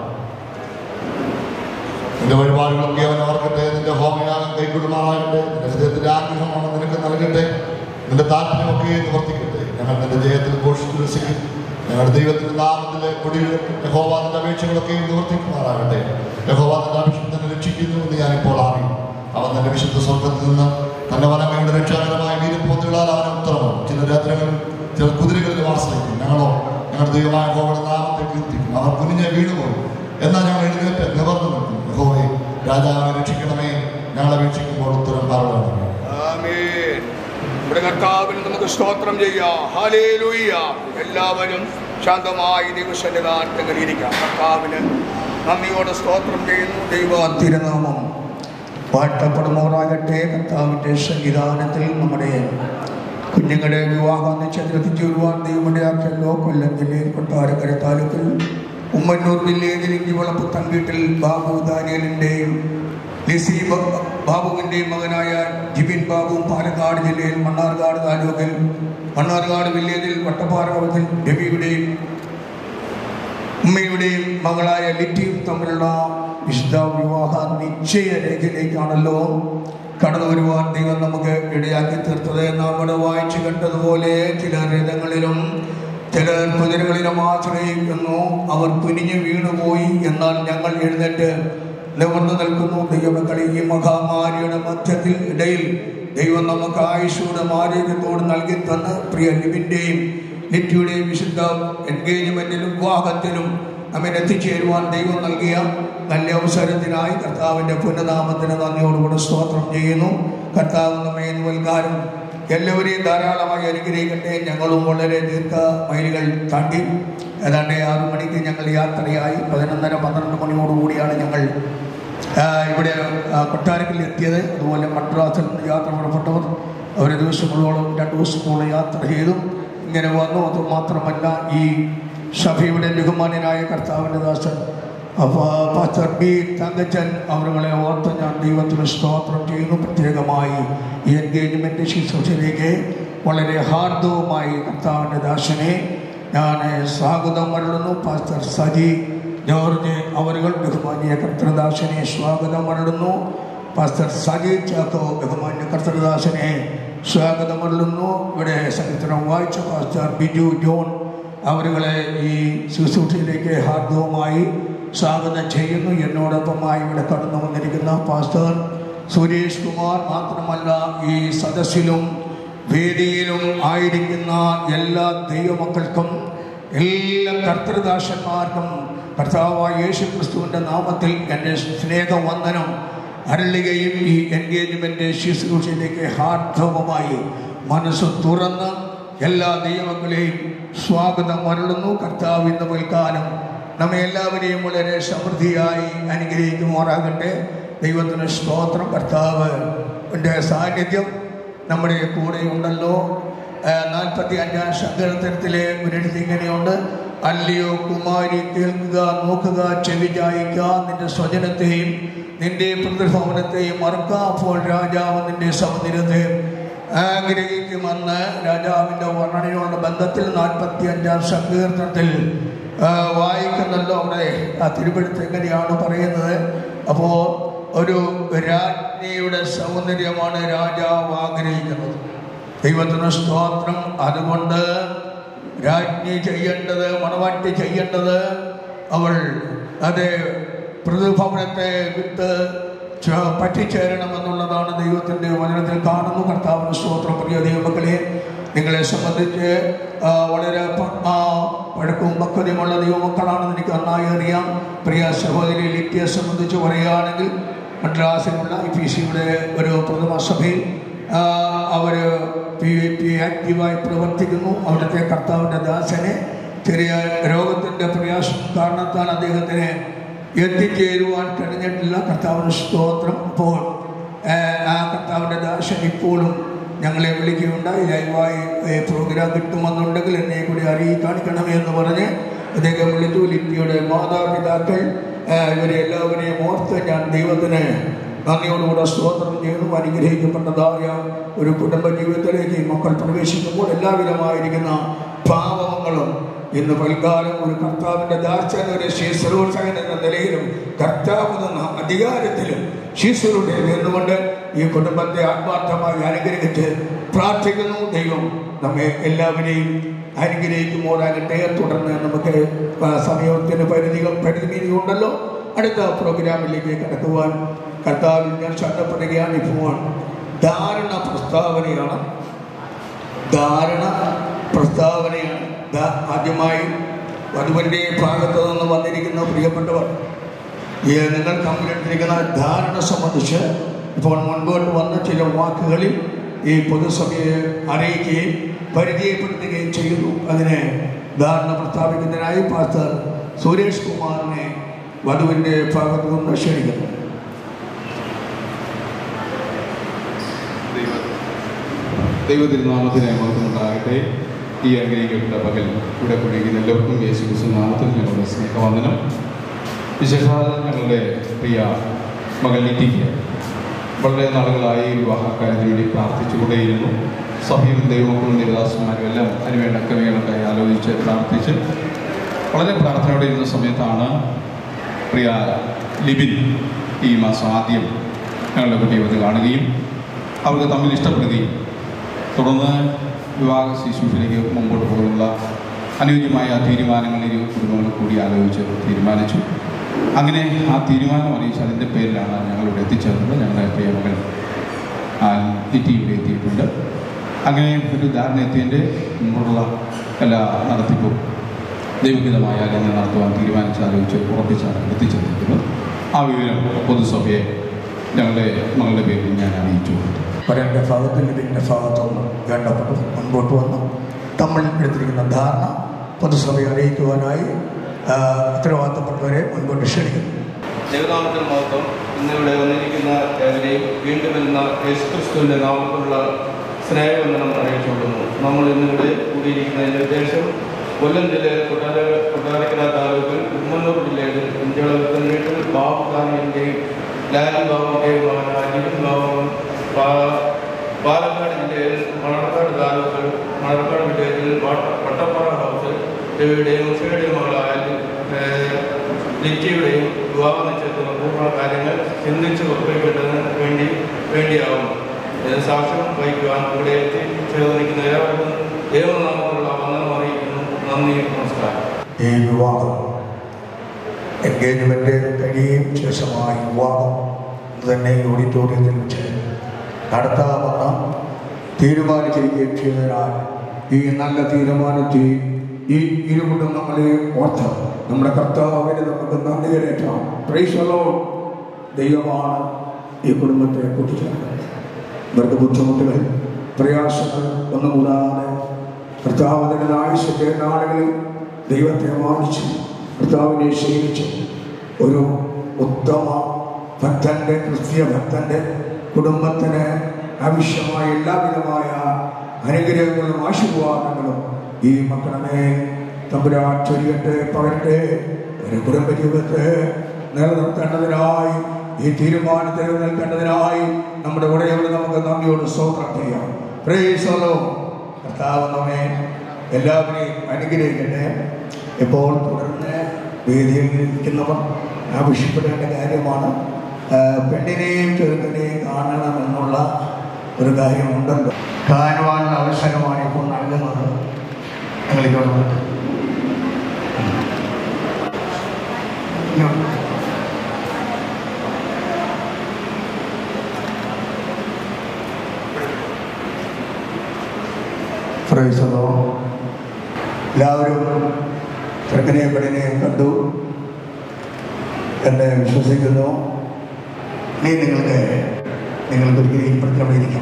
നിന്റെ വഴിപാടുകളൊക്കെ അവൻ ഓർക്കട്ടെ. നിന്റെ ഹോമയാഗം കൈക്കൊള്ളുമാറാകട്ടെ. നിന്റെ ഹൃദയത്തിന്റെ ആഗ്രഹമാണ് നിനക്ക് നൽകട്ടെ. നിന്റെ താല്പര്യമൊക്കെ നിവർത്തിക്കട്ടെ. ഞങ്ങൾ നിന്റെ ജയത്തിൽ ഘോഷിച്ചു രസിക്കും. ഞങ്ങളുടെ ദൈവത്തിന്റെ നാമത്തിലെ കൊടികൾ യഹോവ നിന്റെ അപേക്ഷകളൊക്കെ നിവർത്തിക്കുമാറാകട്ടെ. യഹോവ നിന്റെ അഭിഷേകം തന്നെ രക്ഷിക്കുന്നു എന്ന് ഞാനിപ്പോൾ അറിയും. അവൻ തന്റെ വിശുദ്ധ സ്വർഗത്തിൽ നിന്ന് തന്റെ വനങ്ങളുടെ രക്ഷാകരമായ വീരപ്പോത്തുകളാൽ അവനെ ഉത്തരവും. ചില രഥങ്ങളിൽ ചില കുതിരകളിൽ ആശ്രയിക്കും. ഞങ്ങളോ ഞങ്ങളുടെ ദൈവമായ യഹോവയുടെ നാമത്തെ കീർത്തിക്കും. അവർ കുനിഞ്ഞ് വീണുപോയി, എന്നാൽ ഞങ്ങൾ എഴുന്നേറ്റ് നിവർന്നു നിൽക്കും. യഹോവേ, രാജാവിനെ രക്ഷിക്കണമേ. ഞങ്ങളെ വീക്ഷിക്കുമ്പോൾ ഉത്തരം പറയണമേ. ആമേൻ. നമ്മുടെ കർത്താവിന് നമുക്ക് സ്തോത്രം ചെയ്യാം. ഹല്ലേലൂയ. എല്ലാവരും ശാന്തമായി ദൈവസന്നിധാനത്തിൽ ഇരിക്കാം. കർത്താവിന് നന്ദിയോടെ സ്തോത്രം ചെയ്യുന്നു. ദൈവ തിരുനാമം വാഴ്ത്തപ്പെടുമാറാകട്ടെ. കർത്താവിൻ്റെ സന്നിധാനത്തിൽ നമ്മുടെ കുഞ്ഞുങ്ങളുടെ വിവാഹം നിശ്ചയിച്ചു വരുവാൻ ദൈവമിടയാക്കിയല്ലോ. കൊല്ലം ജില്ലയിൽ കൊട്ടാരക്കര താലൂക്കിൽ ഉമ്മന്നൂർ വില്ലേജിൽ ഇഞ്ചിവളപ്പുത്തൻ വീട്ടിൽ ബാബു ദാനിയലിൻ്റെയും ലിസി ബാബുവിൻ്റെയും മകനായ ജിബിൻ ബാബുവും പാലക്കാട് ജില്ലയിൽ മണ്ണാർക്കാട് താലൂക്കിൽ മണ്ണാർക്കാട് വില്ലേജിൽ വട്ടപ്പാറവത്തിൽ രവിയുടെയും ഉമ്മയുടെയും മകളായ ലിറ്റിയും തമ്മിലുള്ള വിശുദ്ധ വിവാഹ നിശ്ചയ രേഖയിലേക്കാണല്ലോ കടന്നു വരുവാൻ ദൈവം നമുക്ക് ഇടയാക്കി തീർത്തത്. നാം ഇവിടെ വായിച്ചു കണ്ടതുപോലെ ചില രഥങ്ങളിലും ചില കുതിരകളിലും ആശ്രയിക്കുന്നു. അവർ തുനിഞ്ഞു വീണുപോയി, എന്നാൽ ഞങ്ങൾ എഴുന്നേറ്റ് നിവർന്നു നിൽക്കുന്നു. ദൈവമക്കളെ, ഈ മഹാമാരിയുടെ മധ്യത്തിൽ ഇടയിൽ ദൈവം നമുക്ക് ആയുഷ്യോടും ആരോഗ്യത്തോടും നൽകി തന്ന് പ്രിയ ലിബിൻ്റെയും ലിറ്റിയുടെയും വിശുദ്ധ എൻഗേജ്മെന്റിലും വിവാഹത്തിലും നമ്മെ എത്തിച്ചേരുവാൻ ദൈവം നൽകിയ നല്ല അവസരത്തിനായി കർത്താവിൻ്റെ പുനഃനാമത്തിന് നന്ദിയോടുകൂടി സ്തോത്രം ചെയ്യുന്നു. കർത്താവ് നമ്മെ നൽകാനും എല്ലാവരെയും ധാരാളമായി അനുഗ്രഹിക്കട്ടെ. ഞങ്ങളും വളരെ ദീർഘ മൈലുകൾ താണ്ടി ഏതാണ്ട് 6 മണിക്ക് ഞങ്ങൾ യാത്രയായി 11:30-12 മണിയോടുകൂടിയാണ് ഞങ്ങൾ ഇവിടെ കൊട്ടാരത്തിൽ എത്തിയത്. അതുപോലെ മദ്രാസിൽ നിന്ന് യാത്ര പുറപ്പെട്ടവർ ഒരു ദിവസങ്ങളോളം 2 ദിവസത്തോളം യാത്ര ചെയ്തു ഇങ്ങനെ വന്നു. അതുമാത്രമല്ല, ഈ സഭയുടെ ബഹുമാന്യനായ കർത്താവിൻ്റെ ദാസൻ പാസ്റ്റർ ബി തങ്കച്ചൻ അവരുകളെ ഓർത്ത് ഞാൻ ദൈവത്തിന് സ്തോത്രം ചെയ്യുന്നു. പ്രത്യേകമായി ഈ എൻഗേജ്മെൻ്റ് ശുശ്രൂഷയിലേക്ക് വളരെ ഹാർദവുമായി കർത്താവിൻ്റെ ദാസനെ ഞാൻ സ്വാഗതം അരുളുന്നു. പാസ്റ്റർ സജി ജോർജ് അവരുകൾ ബഹുമാന്യ കർത്തൃദാസനെ സ്വാഗതം അരുളുന്നു. പാസ്റ്റർ സജി ചാക്കോ ബഹുമാന്യ കർത്തൃദാസനെ സ്വാഗതം അരുളുന്നു. ഇവിടെ ചരിത്രം വായിച്ച പാസ്റ്റർ ബിജു ജോൺ അവരുകളെ ഈ ശുശ്രൂഷയിലേക്ക് ഹാർദവുമായി സ്വാഗതം ചെയ്യുന്നു. എന്നോടൊപ്പമായി ഇവിടെ കടന്നു വന്നിരിക്കുന്ന പാസ്റ്റർ സുരേഷ് കുമാർ മാത്രമല്ല, ഈ സദസ്സിലും വേദിയിലും ആയിരിക്കുന്ന എല്ലാ ദൈവമക്കൾക്കും എല്ലാ കർത്തൃദാസന്മാർക്കും കർത്താവായ യേശു ക്രിസ്തുവിൻ്റെ നാമത്തിൽ എൻ്റെ സ്നേഹവന്ദനം അരുളുകയും ഈ എൻഗേജ്മെൻ്റ് ശുശ്രൂഷയിലേക്ക് ഹാർദവമായി മനസ്സ് തുറന്ന് എല്ലാ ദൈവമക്കളെയും സ്വാഗതം അരുളുന്നു. കർത്താവ് ഇന്ന് പൽക്കാലം നമ്മെ എല്ലാവരെയും വളരെ സമൃദ്ധിയായി അനുഗ്രഹിക്കുമാറാകട്ടെ. ദൈവത്തിന് സ്തോത്രം. കർത്താവ് എൻ്റെ സാന്നിധ്യം നമ്മുടെ കൂടെ ഉണ്ടല്ലോ. 45-ാം സങ്കീർത്തനത്തിലെ ഒരെഴുത്ത് ഇങ്ങനെയുണ്ട്: അല്ലയോ കുമാരി, കേൾക്കുക, നോക്കുക, ചെവി ചായിക്ക, നിന്റെ സ്വജനത്തെയും നിന്റെ പിതൃഭവനത്തെയും മറക്കുക. അപ്പോൾ രാജാവ് നിന്റെ സൗന്ദര്യത്തെ ആഗ്രഹിക്കുമെന്ന് രാജാവിൻ്റെ വർണ്ണനയോടുള്ള ബന്ധത്തിൽ 45-ാം സങ്കീർത്തനത്തിൽ വായിക്കുന്നല്ലോ. അവിടെ ആ തിരുവെഴുത്ത് എങ്ങനെയാണ് പറയുന്നത്? അപ്പോൾ ഒരു രാജ്ഞിയുടെ സൗന്ദര്യമാണ് രാജാവ് ആഗ്രഹിക്കുന്നത്. ദൈവത്തിന് സ്തോത്രം. അതുകൊണ്ട് രാജ്ഞി ചെയ്യേണ്ടത്, മണവാട്ടി ചെയ്യേണ്ടത്, അവൾ അത് പ്രതിഭവനത്തെ വിട്ട് പറ്റിച്ചേരണമെന്നുള്ളതാണ് ദൈവത്തിൻ്റെ വചനത്തിൽ കാണുന്നു. കർത്താവിന് സ്തോത്രം. പ്രിയ ദൈവമക്കളെ, നിങ്ങളെ സംബന്ധിച്ച് വളരെ പഴക്കവും പക്വതയുമുള്ള ദൈവമക്കളാണെന്ന് എനിക്ക് നന്നായി അറിയാം. പ്രിയ സഹോദരി ലിറ്റിയെ സംബന്ധിച്ച് പറയുകയാണെങ്കിൽ, മദ്രാസിലുള്ള IPCയുടെ ഒരു പ്രഥമ സഭയിൽ അവർ ആക്റ്റീവായി പ്രവർത്തിക്കുന്നു. അവിടുത്തെ കർത്താവിൻ്റെ ദാസനെ ചെറിയ രോഗത്തിൻ്റെ പ്രയാസം കാരണത്താൽ അദ്ദേഹത്തിന് എത്തിച്ചേരുവാൻ കഴിഞ്ഞിട്ടില്ല. കർത്താവിന് സ്തോത്രം. അപ്പോൾ ആ കർത്താവിൻ്റെ ദാസൻ ഇപ്പോഴും ഞങ്ങളെ വിളിക്കുകയുണ്ടായി. ദയവായി പ്രോഗ്രാം കിട്ടുമെന്നുണ്ടെങ്കിൽ എന്നെ കൂടി കാണിക്കണമേ എന്ന് പറഞ്ഞ് അദ്ദേഹം വിളിച്ചു. ലിറ്റിയുടെ മാതാപിതാക്കൾ ഇവരെ എല്ലാവരെയും ഓർത്ത് ഞാൻ ദൈവത്തിന് നന്ദിയോടുകൂടെ സ്തോത്രം ചെയ്തു. അനുഗ്രഹിക്കപ്പെട്ടതായ ഒരു കുടുംബ ജീവിതത്തിലേക്ക് മക്കൾ പ്രവേശിക്കുമ്പോൾ എല്ലാവിധമായിരിക്കുന്ന പാവങ്ങളും ഇന്ന് പൽക്കാലം ഒരു കർത്താവിൻ്റെ ദാസൻ, ഒരു ശുശ്രൂഷകൻ എന്ന നിലയിലും കർത്താവ് എന്ന അധികാരത്തിലും ശുശ്രൂഷയിൽ നിന്നുകൊണ്ട് ഈ കുടുംബത്തെ ആത്മാർത്ഥമായി അനുഗ്രഹിച്ച് പ്രാർത്ഥിക്കുന്നു. ദൈവം നമ്മെ എല്ലാവരെയും അനുഗ്രഹിക്കുമ്പോഴാകട്ടെ. തുടർന്ന് നമുക്ക് സമയത്തിന് പരിമിതി ഉണ്ടല്ലോ. അടുത്ത പ്രോഗ്രാമിലേക്ക് കടക്കുവാൻ കർത്താവിൽ ഞാൻ ശ്രദ്ധപ്പെടുകയാണ്. ഇപ്പോൾ ധാരണ പ്രസ്താവനയാണ്. ആദ്യമായി വധുവിൻ്റെ ഭാഗത്തു നിന്ന് വന്നിരിക്കുന്ന പ്രിയപ്പെട്ടവർ, നിങ്ങൾ തമ്മിലെടുത്തിരിക്കുന്ന ധാരണ സംബന്ധിച്ച് ഇപ്പോൾ മുൻപോട്ട് വന്ന ചില വാക്കുകളിൽ ഈ പൊതുസഭയെ അറിയിക്കുകയും പരിചയപ്പെടുത്തുകയും ചെയ്യുന്നു. അതിനെ ധാരണ പ്രസ്താവിക്കുന്നതിനായി പാസ്റ്റർ സുരേഷ് കുമാറിനെ വധുവിൻ്റെ ഭാഗത്തു നിന്ന് ക്ഷണിക്കുന്നു. ദൈവത്തിരുനാമത്തിന് മഹത്വമുണ്ടാകട്ടെ. ഈ അനുഗ്രഹിക്കപ്പെട്ട പകൽ ഇവിടെ കുടിക്കുന്ന എല്ലാവർക്കും യേശുക്രിസ്തു നാമത്തിൽ ഞങ്ങളുടെ സ്നേഹവന്ദനം. വിശേഷാൽ ഞങ്ങളുടെ പ്രിയ മകൾ ലിറ്റിക്ക് വളരെ നാളുകളായി വിവാഹക്കാര്യത്തിന് വേണ്ടി പ്രാർത്ഥിച്ചുകൊണ്ടേയിരുന്നു. സഭയും ദൈവമക്കളും ദേവദാസന്മാരും എല്ലാം അതിനുവേണ്ട ക്രമീകരണങ്ങളൊക്കെ ആലോചിച്ച് പ്രാർത്ഥിച്ച് വളരെ പ്രാർത്ഥനയോടെ ഇരുന്ന സമയത്താണ് പ്രിയ ലിബിൻ ഈ മാസം ആദ്യം ഞങ്ങളുടെ കുട്ടിയെ വന്ന് കാണുകയും അവർക്ക് തമ്മിൽ ഇഷ്ടപ്പെടുകയും തുടർന്ന് വിവാഹ ശുശ്രൂഷയിലേക്ക് മുമ്പോട്ട് പോകാനുള്ള അനുയോജ്യമായ തീരുമാനങ്ങൾ ഇരു കുടുംബങ്ങൾ കൂടി ആലോചിച്ച് തീരുമാനിച്ചു. അങ്ങനെ ആ തീരുമാനം അറിയിച്ച് അതിൻ്റെ പേരിലാണ് ഞങ്ങളിവിടെ എത്തിച്ചേർന്നത്. ഞങ്ങളുടെ പ്രിയ മകൾ ലിറ്റി ഇവിടെ എത്തിയിട്ടുണ്ട്. അങ്ങനെ ഒരു ധാരണ എത്തിയതിൻ്റെ മുമ്പുള്ള എല്ലാ നടത്തിപ്പും ദൈവഹിതമായ അല്ലെങ്കിൽ നടത്തുവാൻ തീരുമാനിച്ച് ആലോചിച്ച് ഉറപ്പിച്ചാണ് എത്തിച്ചേർന്നിരിക്കുന്നത്. ആ വിവരം പൊതുസഭയെ ഞങ്ങളുടെ മകളുടെ പേരിൽ ഞാൻ അറിയിച്ചു. വരൻ്റെ ഭാഗത്ത് ഇതിൻ്റെ ഭാഗത്തുനിന്ന് വേണ്ടപ്പെട്ടു മുൻപോട്ട് വന്നു തമ്മിൽ എടുത്തിരിക്കുന്ന ധാരണ പൊതുസഭയെ അറിയിക്കുവാനായി ഉത്തരവാദിത്തപ്പെട്ടവരെ മുൻപോട്ട് ക്ഷണിക്കുന്നു. ദൈവനാമത്തിൽ മഹത്വം. ഇന്നിവിടെ വന്നിരിക്കുന്ന ഏവരെയും വീണ്ടും വരുന്ന യേശുക്രിസ്തുവിൻ്റെ നാമത്തിലുള്ള സ്നേഹവന്ദനം അറിയിച്ചുകൊള്ളുന്നു. നമ്മൾ ഇന്നിവിടെ കൂടിയിരിക്കുന്നതിൻ്റെ ഉദ്ദേശം കൊല്ലം ജില്ലയിലെ കൊട്ടാരക്കര താലൂക്കിൽ ഉമ്മന്നൂർ ജില്ലയിൽ ഇഞ്ചളത്തിൽ വീട്ടിൽ ബാബു ദാനിയൻ്റെയും ലാലി ബാബുവിൻ്റെയും മകനായ ജിബിൻ ബാബുവും പാലക്കാട് ജില്ലയിൽ മണർക്കാട് താലൂക്കിൽ മണർക്കാട് വില്ലേജിൽ വട്ടപ്പാറ ഹൗസിൽ രവിയുടെയും ഉഷയുടെയും മകളായ ലിറ്റിയുടെയും വിവാഹ നിശ്ചയത്തിന് പൂർണ്ണ കാര്യങ്ങൾ ചിന്തിച്ച് ഉറപ്പിക്കേണ്ടതിന് വേണ്ടിയാവുന്നു. സാക്ഷ്യം വഹിക്കുവാൻ ഇവിടെ എത്തിച്ചേർന്നിരിക്കുന്ന എല്ലാവർക്കും ദൈവനാമത്തിലുള്ള വന്ദനം അറിയിക്കുന്നു. നന്ദി, നമസ്കാരം. ഈ വിവാഹം എൻഗേജ്മെൻ്റ് കഴിയും ശേഷമായി വിവാഹം തന്നെ ഓഡിറ്റോറിയത്തിൽ വെച്ച് നടത്താമെന്ന തീരുമാനിച്ചിരിക്കുകയും ചെയ്തതിനാൽ ഈ നല്ല തീരുമാനത്തിൽ ഈ ഇരു കുടുംബങ്ങളെ ഓർത്ത് നമ്മുടെ കർത്താവിനെ നമുക്ക് നന്ദി കരേറ്റാം. Price the Lord. ദൈവമാണ് ഈ കുടുംബത്തെ കൂട്ടിച്ചേർക്കുന്നത്. ഇവർക്ക് ബുദ്ധിമുട്ടുകൾ പ്രയാസങ്ങൾ ഒന്നും കൂടാതെ കർത്താവിൻ്റെ ആയുസ്സിൻ്റെ നാളുകളിൽ ദൈവത്തെ മാനിച്ച് കർത്താവിനെ സേവിച്ച് ഒരു ഉത്തമ ഭക്തൻ്റെ ക്രിസ്തീയ ഭക്തൻ്റെ കുടുംബത്തിന് ആവശ്യമായ എല്ലാവിധമായ അനുഗ്രഹങ്ങളും ആശീർവാദങ്ങളും ഈ മക്കളെ തമ്പുരാൻ ചൊരിയട്ടെ, പകരട്ടെ. ഒരു കുടുംബ ജീവിതത്തെ നിലനിർത്തേണ്ടതിനായി, ഈ തീരുമാനത്തിൽ നിൽക്കേണ്ടതിനായി നമ്മുടെ ഉടയോട് നമുക്ക് നന്ദിയോട് സ്തോത്രം ചെയ്യാം. Praise the Lord. കർത്താവ് നമ്മെ എല്ലാവരെയും അനുഗ്രഹിക്കട്ടെ. ഇപ്പോൾ തുടർന്ന് വേദിയിൽ ഇരിക്കുന്നവർ ആവശ്യപ്പെടേണ്ട കാര്യമാണ്, പെണ്ണിനെയും ചെറുക്കനെയും കാണണമെന്നുള്ള ഒരു കാര്യമുണ്ടല്ലോ. കാണുവാനുള്ള അവസരമാണ് ഇപ്പോൾ നൽകുന്നത്. ഞങ്ങളിവിടെ എല്ലാവരും ചെറുക്കനെയും പെണ്ണിനെയും കണ്ടു എന്ന് വിശ്വസിക്കുന്നു. ഇനി നിങ്ങൾക്ക് ഒരിക്കലും ഈ പ്രത്യേകം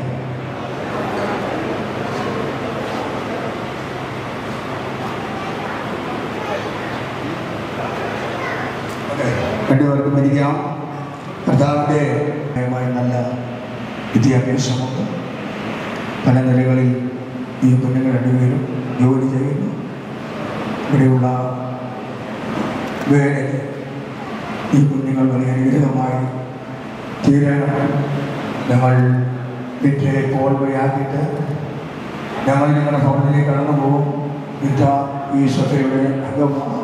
രണ്ടുപേർക്കും ഇരിക്കാം. കർത്താവിൻ്റെ നല്ല വിദ്യാഭ്യാസമുണ്ട്. പല നിലകളിൽ ഈ കുഞ്ഞുങ്ങൾ രണ്ടുപേരും ജോലി ചെയ്യുന്നു. ഇവിടെയുള്ള വേലയ്ക്ക് ഈ കുഞ്ഞുങ്ങൾ വലിയ അനുഗ്രഹമായി തീരണം. ഞങ്ങൾ വിറ്റ് ഇപ്പോൾ വഴിയാക്കിയിട്ട് ഞങ്ങൾ ഞങ്ങളുടെ ഭവനത്തിലേക്ക് കടന്നു പോകും. വിറ്റ ഈ സഭയുടെ അംഗമാണ്.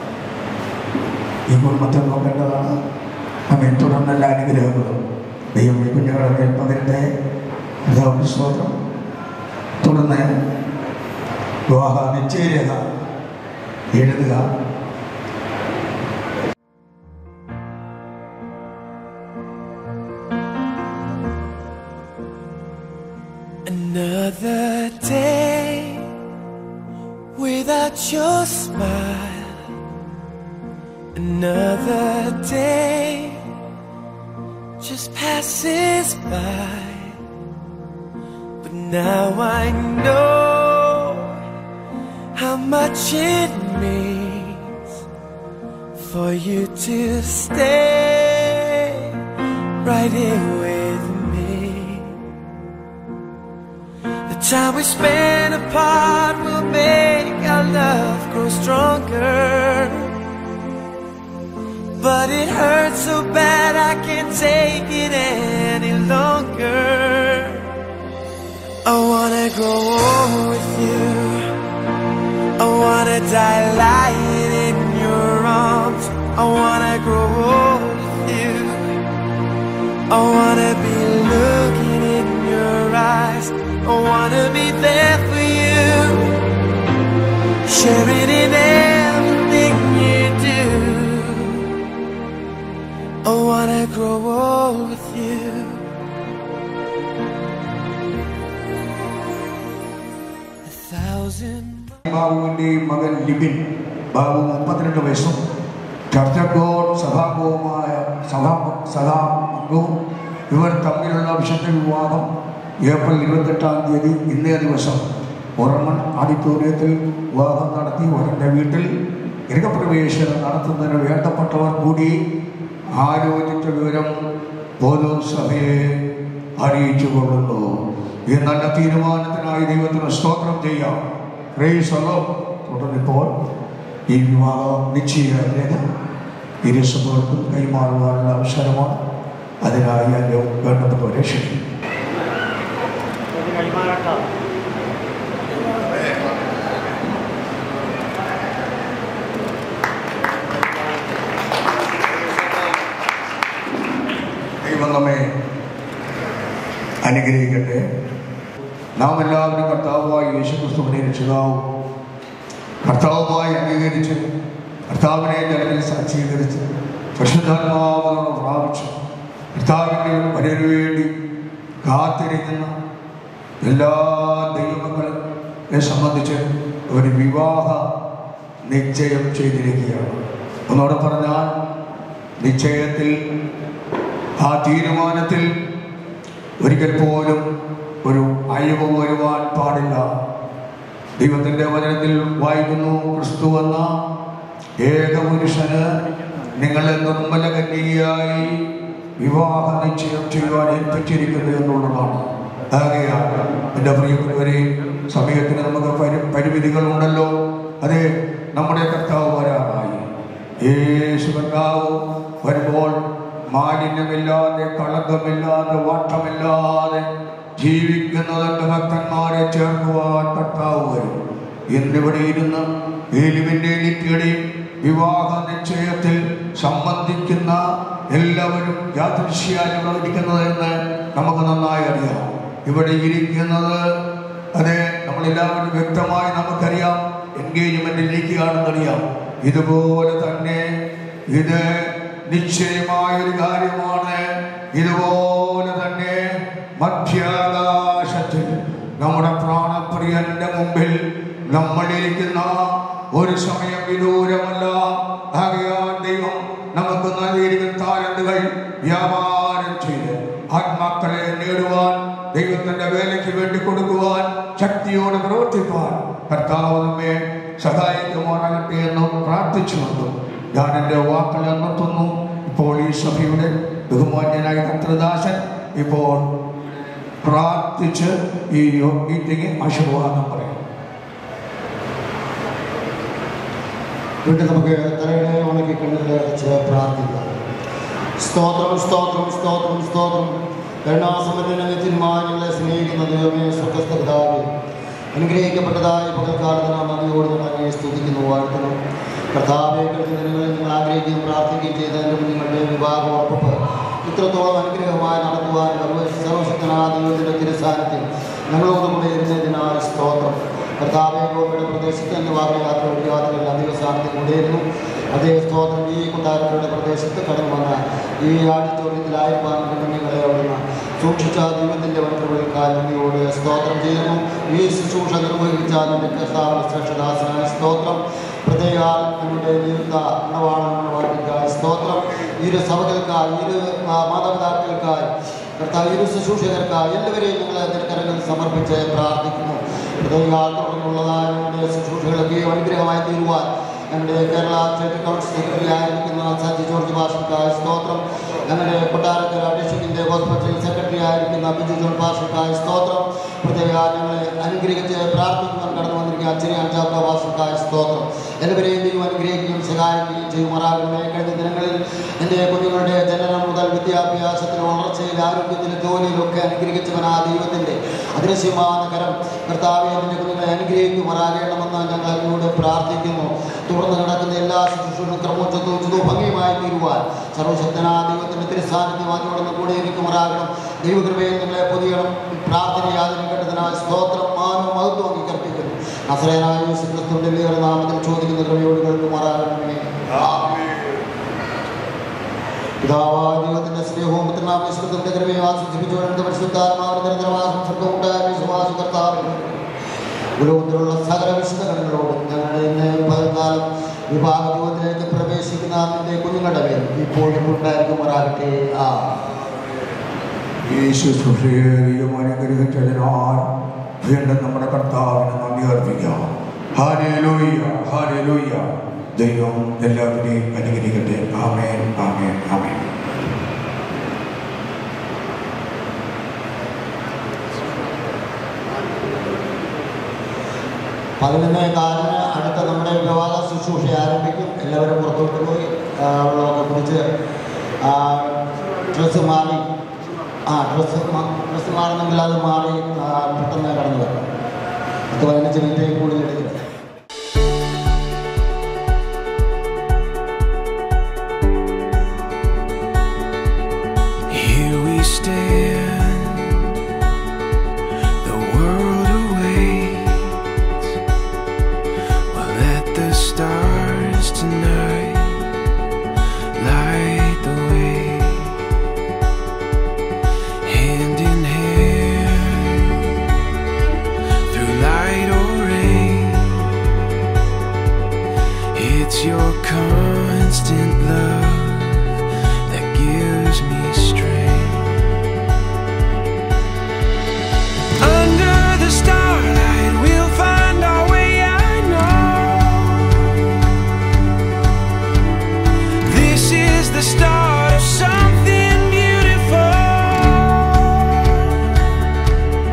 ഈ കുടുംബത്തെ നോക്കേണ്ടതാണ്. നമ്മെ തുടർന്നെല്ലാ അനുഗ്രഹങ്ങളും ദൈവം ഈ കുഞ്ഞുങ്ങളെ പകരട്ടെ. സ്തോത്രം. തുടർന്ന് വിവാഹ നിശ്ചയരേഖ എഴുതുക. Another day without your smile, another day just passes by, but now I know how much it means for you to stay right here with me. The time we spend apart will make our love grow stronger, but it hurts so bad I can't take it any longer. I wanna grow old with you, I wanna die lying in your arms. I wanna grow old with you, I wanna be looking in your eyes. I wanna be there for you, sharing in everything you do. I wanna grow old with you. ബാബുവിൻ്റെയും മകൻ ലിബിൻ. ബാബു 32 വയസ്സും ചർച്ചക്കോട് സഭാംഗവുമായ സഭാംഗവും. ഇവർ തമ്മിലുള്ള വിശുദ്ധ വിവാഹം April 28-ാം തീയതി ഇന്നേ ദിവസം ഓർമ്മൻ ഓഡിറ്റോറിയത്തിൽ വിവാഹം നടത്തി. അവരുടെ വീട്ടിൽ ഗൃഹപ്രവേശനം നടത്തുന്നതിന് വേണ്ടപ്പെട്ടവർ കൂടി ആലോചിച്ച വിവരം പൊതുസഭയെ അറിയിച്ചു കൊള്ളുന്നു. ഈ നല്ല തീരുമാനത്തിനായി ദൈവത്തിന് സ്തോത്രം ചെയ്യാം. Praise the Lord. തുടർന്നിപ്പോൾ ഈ വിവാഹ നിശ്ചയരേഖ ഇരുസഭകൾക്കും കൈമാറുവാനുള്ള അവസരമാണ്. അതിനായി അതിൻ്റെ വേണ്ടപ്പെട്ടവരെ ക്ഷണിക്കും. ദൈവം നമ്മെ അനുഗ്രഹിക്കട്ടെ. നാം എല്ലാവരും കർത്താവായ യേശുക്രിസ്തുവിനെ രക്ഷിതാവും കർത്താവുമായി അംഗീകരിച്ച് കർത്താവിനെ ജനത്തിൽ സാക്ഷീകരിച്ച് പരിശുദ്ധാത്മാവിനെ പ്രാപിച്ചു കർത്താവിൻ്റെ വരവിനു വേണ്ടി കാത്തിരിക്കുന്ന എല്ലാ ദൈവങ്ങളെ സംബന്ധിച്ച് ഒരു വിവാഹ നിശ്ചയം ചെയ്തിരിക്കുകയാണ്. ഒന്നോടെ പറഞ്ഞാൽ നിശ്ചയത്തിൽ, ആ തീരുമാനത്തിൽ ഒരിക്കൽ പോലും ഒരു അയവ് വരുവാൻ പാടില്ല. ദൈവത്തിൻ്റെ വചനത്തിൽ വായിക്കുന്നു, ക്രിസ്തു എന്ന ഏക പുരുഷന് നിങ്ങളെ നിർമ്മല കന്യകയായി വിവാഹ നിശ്ചയം ചെയ്യുവാൻ ഏൽപ്പിച്ചിരിക്കുന്നു എന്നുള്ളതാണ്. ആകെയാണ് എൻ്റെ പ്രിയപ്പെട്ടവരെ, സമയത്തിന് നമുക്ക് പരിമിതികളുണ്ടല്ലോ. അതെ, നമ്മുടെ കർത്താവ് വരാറായി. യേശു കർത്താവ് വരുമ്പോൾ മാലിന്യമില്ലാതെ, കളങ്കമില്ലാതെ, വാട്ടമില്ലാതെ ജീവിക്കുന്നതിൻ്റെ ഭക്തന്മാരെ ചേർക്കുവാൻ കർത്താവ് വരും. എന്നിവിടെ ഇരുന്ന് ഏലിവിൻ്റെ ലിറ്റിയുടെയും വിവാഹ നിശ്ചയത്തിൽ സംബന്ധിക്കുന്ന എല്ലാവരും യാദൃശ്ചികമായി ഇരിക്കുന്നതെന്ന് നമുക്ക് നന്നായി അറിയാം. ഇവിടെ ഇരിക്കുന്നത് അതെ, നമ്മളെല്ലാവരും വ്യക്തമായി നമുക്കറിയാം എൻഗേജ്മെന്റിൽ ഇരിക്കുകയാണെന്നറിയാം. ഇതുപോലെ തന്നെ ഇത് നിശ്ചയമായൊരു കാര്യമാണ്. ഇതുപോലെ തന്നെ മധ്യാകാശത്തിൽ നമ്മുടെ പ്രാണപ്രിയന്റെ മുമ്പിൽ നമ്മളിരിക്കുന്ന ഒരു സമയം വിദൂരമല്ല. ആകയാൽ ദൈവം നമുക്ക് നൽകിയിരിക്കുന്ന താലന്തുകൾ വ്യാപാരം ചെയ്ത് ആത്മാക്കളെ നേടുവാൻ, ദൈവത്തിന്റെ വേലയ്ക്ക് വേണ്ടി കൊടുക്കുവാൻ, ശക്തിയോടെ പ്രവർത്തിക്കുവാൻ കർത്താവ് നമ്മെ സഹായിക്കുമാറാകട്ടെ എന്ന് പ്രാർത്ഥിച്ചുകൊണ്ടും ഞാൻ എൻ്റെ വാക്കുകൾ നിർത്തുന്നു. ഇപ്പോൾ ഈ സഭയുടെ ബഹുമാന്യനായ കർത്തൃദാസൻ ഇപ്പോൾ പ്രാർത്ഥിച്ച് ഈ മീറ്റിംഗ് ആശീർവാദം പറയും. വീണ്ടും നമുക്ക് തലയുടെ ഉണക്കി കണ്ണുകളെ അടച്ച് പ്രാർത്ഥിക്കാം. സ്തോത്രം, സ്തോത്രം, സ്തോത്രം, സ്തോത്രം. കരുണാസമ്പന്നമായ ഞങ്ങളെ സ്നേഹിക്കുന്ന ദൈവമേ, സ്വർഗ്ഗസ്ഥ പിതാവേ, അനുഗ്രഹിക്കപ്പെട്ടതായ പകൽക്കാലത്തിന് നന്ദിയോട് ഞങ്ങളെ സ്തുതിക്കുന്നു, വാഴ്ത്തുന്നു. കർത്താവേ, കഴിഞ്ഞ ദിനങ്ങളിൽ നിങ്ങൾ ആഗ്രഹിക്കുകയും പ്രാർത്ഥിക്കുകയും ചെയ്ത എൻ്റെ കുഞ്ഞുങ്ങളുടെ വിവാഹ ഉറപ്പ് ഇത്രത്തോളം അനുഗ്രഹമായി നടത്തുവാൻ സർവശക്തനായ ദൈവത്തിൻ്റെ തിരുസാന്നിധ്യം ഞങ്ങളോടുകൂടെ ഇരുന്നതിനാൽ സ്തോത്രം. കർത്താവേ, ഗോവയുടെ പ്രദേശത്ത് എൻ്റെ യാത്രകളിൽ അധിക സാന്നിധ്യം കൊണ്ടിരുന്നു. അതേ സ്തോത്രം. ഈ കൊട്ടാരങ്ങളുടെ പ്രദേശത്ത് കടന്നു വന്ന ഈ ആഡിറ്റോറിയത്തിലായിരിക്കാൻ കുഞ്ഞുങ്ങളെ അവിടുന്ന് സൂക്ഷിച്ച ദൈവത്തിൻ്റെ വൻകൃപകൾക്കായി നന്ദിയോട് സ്തോത്രം ചെയ്യുന്നു. ഈ ശുശ്രൂഷ നിർവഹിച്ച എൻ്റെ കർത്താവിൻ്റെ ശ്രേഷ്ഠദാസനായ സ്തോത്രം. പ്രത്യേക നമ്മുടെ ജീവിത ഇടവാളങ്ങൾക്കായി സ്തോത്രം. ഇരു സഭകൾക്കായി, ഇരു മാതാപിതാക്കൾക്കായി, കർത്താവ് ഇരു ശുശ്രൂഷകർക്കായി എല്ലാവരെയും ഞങ്ങൾ തിരുക്കരങ്ങളിൽ സമർപ്പിച്ച് പ്രാർത്ഥിക്കുന്നു. പ്രത്യേക തുടർന്നുള്ളതായ നമ്മുടെ ശുശ്രൂഷകളൊക്കെ അനുഗ്രഹമായി തീരുവാൻ ഞങ്ങളുടെ കേരള സ്റ്റേറ്റ് കൗൺസിൽ സെക്രട്ടറി ആയിരിക്കുന്ന സജി ജോർജ് പാഷക്കായ സ്തോത്രം. ഞങ്ങളുടെ കൊട്ടാരക്കര ഡിസ്ട്രിക്റ്റിൻ്റെ ഹോസ്പിറ്റൽ സെക്രട്ടറി ആയിരിക്കുന്ന ബിജു ജോൺ പാഷക്കായ സ്തോത്രം. പ്രത്യേക ഞങ്ങളെ അനുഗ്രഹിച്ച് പ്രാർത്ഥിക്കുവാൻ കടന്നു വന്നിരിക്കുന്ന അച്ഛനെ അഞ്ചാപ്പ പാഷക്കായ സ്തോത്രം. എല്ലാവരെയും ദൈവം അനുഗ്രഹിക്കുകയും സഹായിക്കുകയും ചെയ്യുമാറാകണമേ. കഴിഞ്ഞ ദിനങ്ങളിൽ എൻ്റെ കുഞ്ഞുങ്ങളുടെ ജനനം മുതൽ വിദ്യാഭ്യാസത്തിൽ, വളർച്ചയിൽ, ആരോഗ്യത്തിൽ, ജോലിയിലൊക്കെ അനുഗ്രഹിച്ചവൻ ആ ദൈവത്തിൻ്റെ അദൃശ്യമായ കരം കർത്താവെ എൻ്റെ കുഞ്ഞുങ്ങളെ അനുഗ്രഹിക്കുമാറാകണമെന്ന് ഞങ്ങൾ അതിലൂടെ പ്രാർത്ഥിക്കുന്നു. തുടർന്ന് നടക്കുന്ന എല്ലാ ശുശ്രൂഷകളും ക്രമോച്ചതവും ഭംഗിയുമായി തീരുവാൻ സർവശക്തനായ ദൈവത്തിൻ്റെ തിരുസാന്നിധ്യം അതിനോടൊന്ന് കൂടെ ഇരിക്കുമാറാകണം. ദൈവകൃപയിൽ നിങ്ങളെ പൊതിയണം. പ്രാർത്ഥനയാതിന് കേട്ടതിനാൽ സ്തോത്രം, മാനവും മഹത്വം അംഗീകരിക്കുന്നു. നസറേയനായ യേശു ക്രിസ്തുവിന്റെ വലിയ നാമത്തിൽ ചോദിക്കുന്ന കൃപയോട് കേൾക്കുമാറാകണമേ. പിതാവായ ദൈവത്തിന്റെ സ്നേഹവും പുത്രനാമേശ്വരത്തിന്റെ കൃപയും ആസ്വദിപ്പിച്ചുകൊണ്ട് പരിശുദ്ധാത്മാവിന്റെ നിരന്തരവാസം സ്വർഗ്ഗമുണ്ടായ വിശ്വാസ കർത്താവിനും ലോകത്തിലുള്ള സകല വിശുദ്ധഗണങ്ങളോടും ഞങ്ങളുടെ ഇന്ന് പകൽക്കാലം വിവാഹ ജീവിതത്തിലേക്ക് പ്രവേശിക്കുന്ന നിന്റെ കുഞ്ഞുങ്ങളുടെ മേൽ ഇപ്പോഴും ഉണ്ടായിരിക്കുമാറാകട്ടെ. ഈ ശുശ്രൂഷയെ അനുഗ്രഹിച്ചതിനാൽ വീണ്ടും നമ്മുടെ കർത്താവിന് നന്ദി അർപ്പിക്കാം. Hallelujah, hallelujah. ദൈവം എല്ലാവരെയും അനുഗ്രഹിക്കട്ടെ. ആമേൻ, ആമേൻ, ആമേൻ. പതിനൊന്നേകാലിന് അടുത്ത നമ്മുടെ വിവാഹ ശുശ്രൂഷ ആരംഭിക്കും. എല്ലാവരും പുറത്തോട്ട് പോയി വെള്ളമൊക്കെ കുടിച്ച് ഡ്രസ്സ് മാറി ഡ്രസ്സ് മാറുന്നെങ്കിൽ അത് മാറി പെട്ടെന്ന് കടന്നു വരണം. 15 മിനിറ്റ് കൂടുതൽ എടുക്കുക. Here we stand, the world awaits. We'll let the stars tonight light the way. Hand in hand, through light or rain. It's your constant love that gives me strength. Under the starlight we'll find our way, I know. This is the start of something beautiful.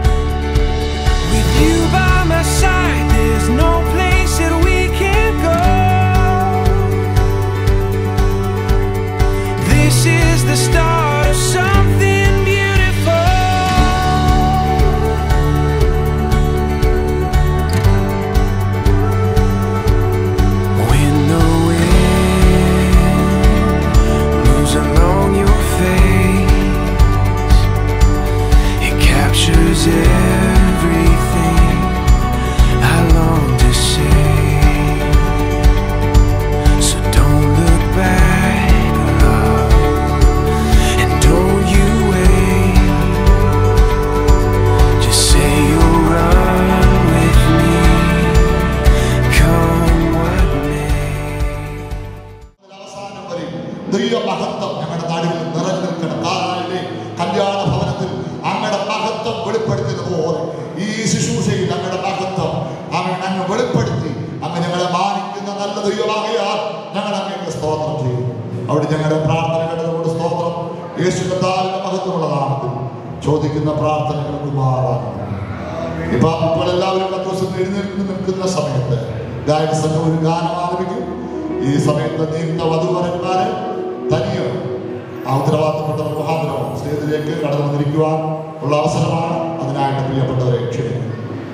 ദൈവ മഹത്വം ഞങ്ങളുടെ നാടുകളിൽ നിറഞ്ഞു നിൽക്കണം. കാനായിലെ കല്യാണ ഭവനത്തിൽ അങ്ങയുടെ മഹത്വം വെളിപ്പെടുത്തിയതുപോലെ ഈ ശുശ്രൂഷയിൽ അങ്ങയുടെ മഹത്വം അങ്ങ് വെളിപ്പെടുത്തി അങ്ങ് ഞങ്ങളെ മാനിക്കുന്ന നല്ല ദൈവമാകയാൽ ഞങ്ങൾ അങ്ങേക്ക് സ്തോത്രം ചെയ്യും. അവിടെ ഞങ്ങളുടെ പ്രാർത്ഥന കേട്ടതുകൊണ്ട് സ്തോത്രം. യേശു കർത്താവിന്റെ മഹത്വമുള്ള നാമത്തിൽ ചോദിക്കുന്ന പ്രാർത്ഥനകൾക്ക് മാറാം. ഇപ്പോൾ എല്ലാവരും ദിവസം എഴുന്നേൽക്കുന്ന നിൽക്കുന്ന സമയത്ത് ഗായക സംഘം ഒരു ഗാനം ആലപിക്കും. ഈ സമയത്ത് നീണ്ട വധുവരന്മാരെ തനിയോ ആ ഉത്തരവാദിത്തപ്പെട്ടവർ മുഖാന്തരം സ്റ്റേജിലേക്ക് കടന്നു വന്നിരിക്കുവാൻ ഉള്ള അവസരമാണ്. അതിനായിട്ട് പ്രിയപ്പെട്ടവരെ ക്ഷണിക്കുന്നു.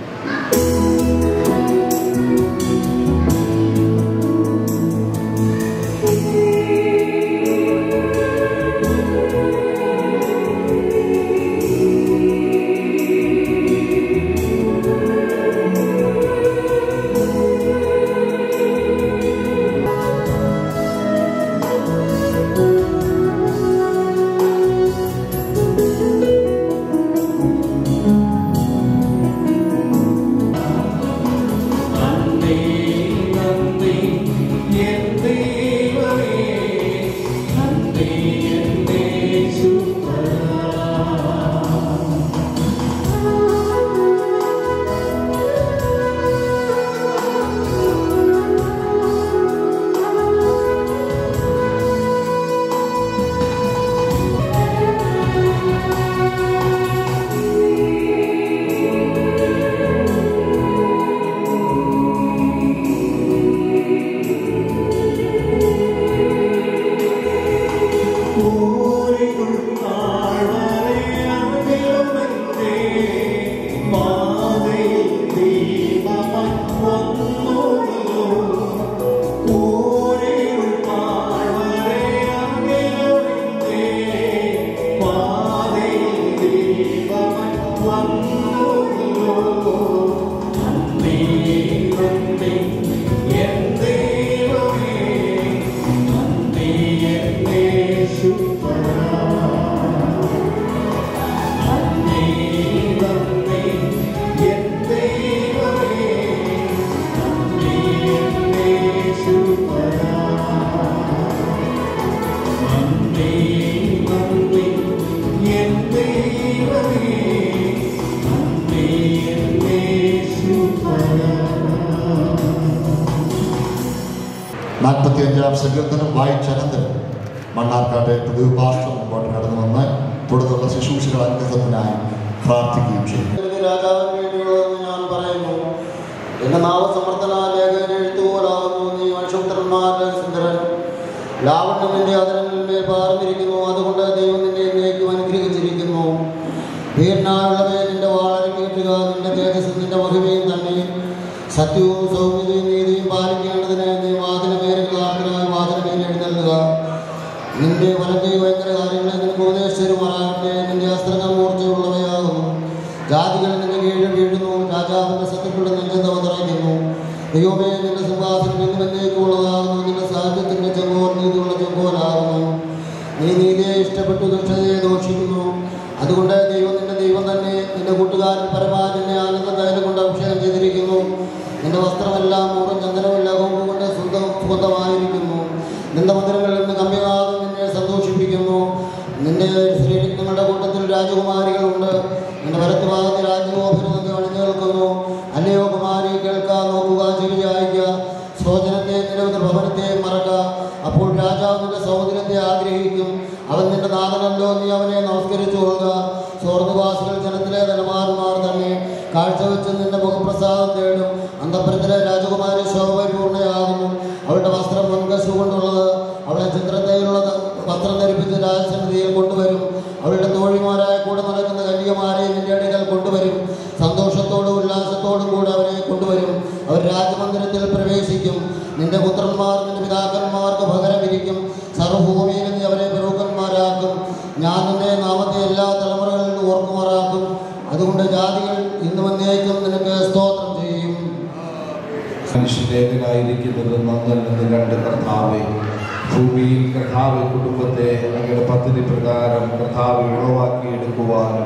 സങ്കീർത്തനം വായിച്ചനന്തരം മണ്ണാർക്കാട്ടെ പ്രതിഭാഷം മുമ്പോട്ട് കടന്നു വന്ന് തുടർന്നുള്ള ശുശ്രൂഷകൾ അനുഗ്രഹത്തിനായി പ്രാർത്ഥിക്കുകയും ചെയ്യും. രാജാവിന് വേണ്ടിയുള്ളതെന്ന് ഞാൻ പറയുന്നു. എന്റെ നാമസമർത്ഥനാലേഖന എഴുത്തുപോലാകുന്നു. നീ മനുഷ്യപുത്രന്മാരുടെ സുന്ദരൻ. ലാവണ്യം നിന്റെ അതിരങ്ങളിന്മേൽ പാർന്നിരിക്കുന്നു. അതുകൊണ്ട് ദൈവം നിന്നെ എന്നേക്കും അനുഗ്രഹിച്ചിരിക്കുന്നു. വീരനായുള്ളവയെ നിന്റെ വാളരക്കി കിട്ടുക. നിന്റെ തേജസ്സും നിന്റെ മഹിമയും തന്നെ. സത്യവും സൗമ്യതയും നീതിയും പാലിക്കേണ്ടതിന് നീ വാതിലമേറികളായി വാതിലമേൽ എഴുന്നള്ളുക. നിന്റെ വലത്തെ ഭയങ്കര കാര്യങ്ങളെ നിനക്ക് ഉപദേശിച്ചരുമാറാകട്ടെ. നിന്റെ അസ്ത്രങ്ങൾ മൂർച്ചയുള്ളവയാകുന്നു. ജാതികൾ നിന്റെ കീഴിൽ വീഴുന്നു. രാജാവിന്റെ ശത്രുക്കളുടെ നെഞ്ചന്തവ തറയ്ക്കുന്നു. ദൈവമേ, നിന്റെ സിംഹാസനം ഇന്നും എന്നേക്കുള്ളതാകുന്നു. നിന്റെ സാഹിത്യത്തിന്റെ ചെങ്കോൽ നീതിയുള്ള ചെങ്കോലാകുന്നു. നീ നീതിയെ ഇഷ്ടപ്പെട്ടു ദുഷ്ടതയെ ദോഷിക്കുന്നു. അതുകൊണ്ട് ദൈവം നിന്റെ ദൈവം തന്നെ. നിന്റെ കൂട്ടുകാരൻ പരമായി നിന്നെ ആനന്ദ തൈലം കൊണ്ട് അഭിഷേകം ചെയ്തിരിക്കുന്നു. നിന്റെ വസ്ത്രമെല്ലാം മൂറും ചന്ദനമില്ല കൊമ്പ് കൊണ്ട് സുഗന്ധമായിരിക്കുന്നു. നിന്റെ മന്ദിരങ്ങളിൽ നിന്ന് കമ്മ്യനാഥൻ നിന്നെ സന്തോഷിപ്പിക്കുന്നു. നിന്റെ ശ്രീരത്നങ്ങളുടെ കൂട്ടത്തിൽ രാജകുമാരികളുണ്ട്. നിന്റെ വലത്തുഭാഗത്ത് രാജ്യഗോപുരം അണിഞ്ഞു നിൽക്കുന്നു. അല്ലയോ കുമാരി, കേൾക്കാൻ നോക്കുക, ചെവി ചായ്ക്കുക. സ്വജനത്തെ നിരവധി ഭവനത്തെ മറക്ക. അപ്പോൾ രാജാവ് നിന്റെ സൗന്ദര്യത്തെ ആഗ്രഹിക്കും. അവൻ നിന്റെ നാഥനല്ലോ, നീ അവനെ നമസ്കരിച്ചു കൊള്ളുക. സ്വർഗ്ഗവാസികൾ ജനത്തിലെ ധനവാന്മാർ തന്നെ കാഴ്ചവെച്ച് നിന്റെ മുഖപ്രസാദം തേടും. അന്തഃപുരത്തിലെ രാജകുമാരി ശോഭപൂർണ്ണയാകുന്നു. അവളുടെ വസ്ത്രം പൊൻകശു കൊണ്ടുള്ളത്. അവളെ ചിത്രത്തയിലുള്ള വസ്ത്രം ധരിപ്പിച്ച് രാജസന്നിധിയിൽ കൊണ്ടുവരും. അവളുടെ തോഴിമാരായ കൂടെ നടക്കുന്ന കന്യകമാരെ നിന്റെ അടുക്കൽ കൊണ്ടുവരും. സന്തോഷത്തോടും ഉല്ലാസത്തോടും കൂടെ അവരെ കൊണ്ടുവരും. അവർ രാജമന്ദിരത്തിൽ പ്രവേശിക്കും. നിന്റെ പുത്രന്മാർ നിന്റെ പിതാക്കന്മാർക്ക് പകരമിരിക്കും. സർവഭൂമിയിൽ നീ അവരെ പ്രമുഖന്മാരാക്കും. ഞാൻ നിന്റെ നാമത്തെ എല്ലാ തലമുറകളിലും ഓർക്കുമാറാക്കും. അതുകൊണ്ട് ജാതികൾ ഇന്നും എന്നേക്കും നിനക്ക് സ്തോത്രം ചെയ്യും. മനുഷ്യരേഖനായിരിക്കുന്നത് നന്നല്ലെന്ന് കണ്ട് കർത്താവേ, ഭൂമിയിൽ കർത്താവ് കുടുംബത്തെ അങ്ങയുടെ പദ്ധതി പ്രകാരം കർത്താവ് ഉളവാക്കിയെടുക്കുവാനും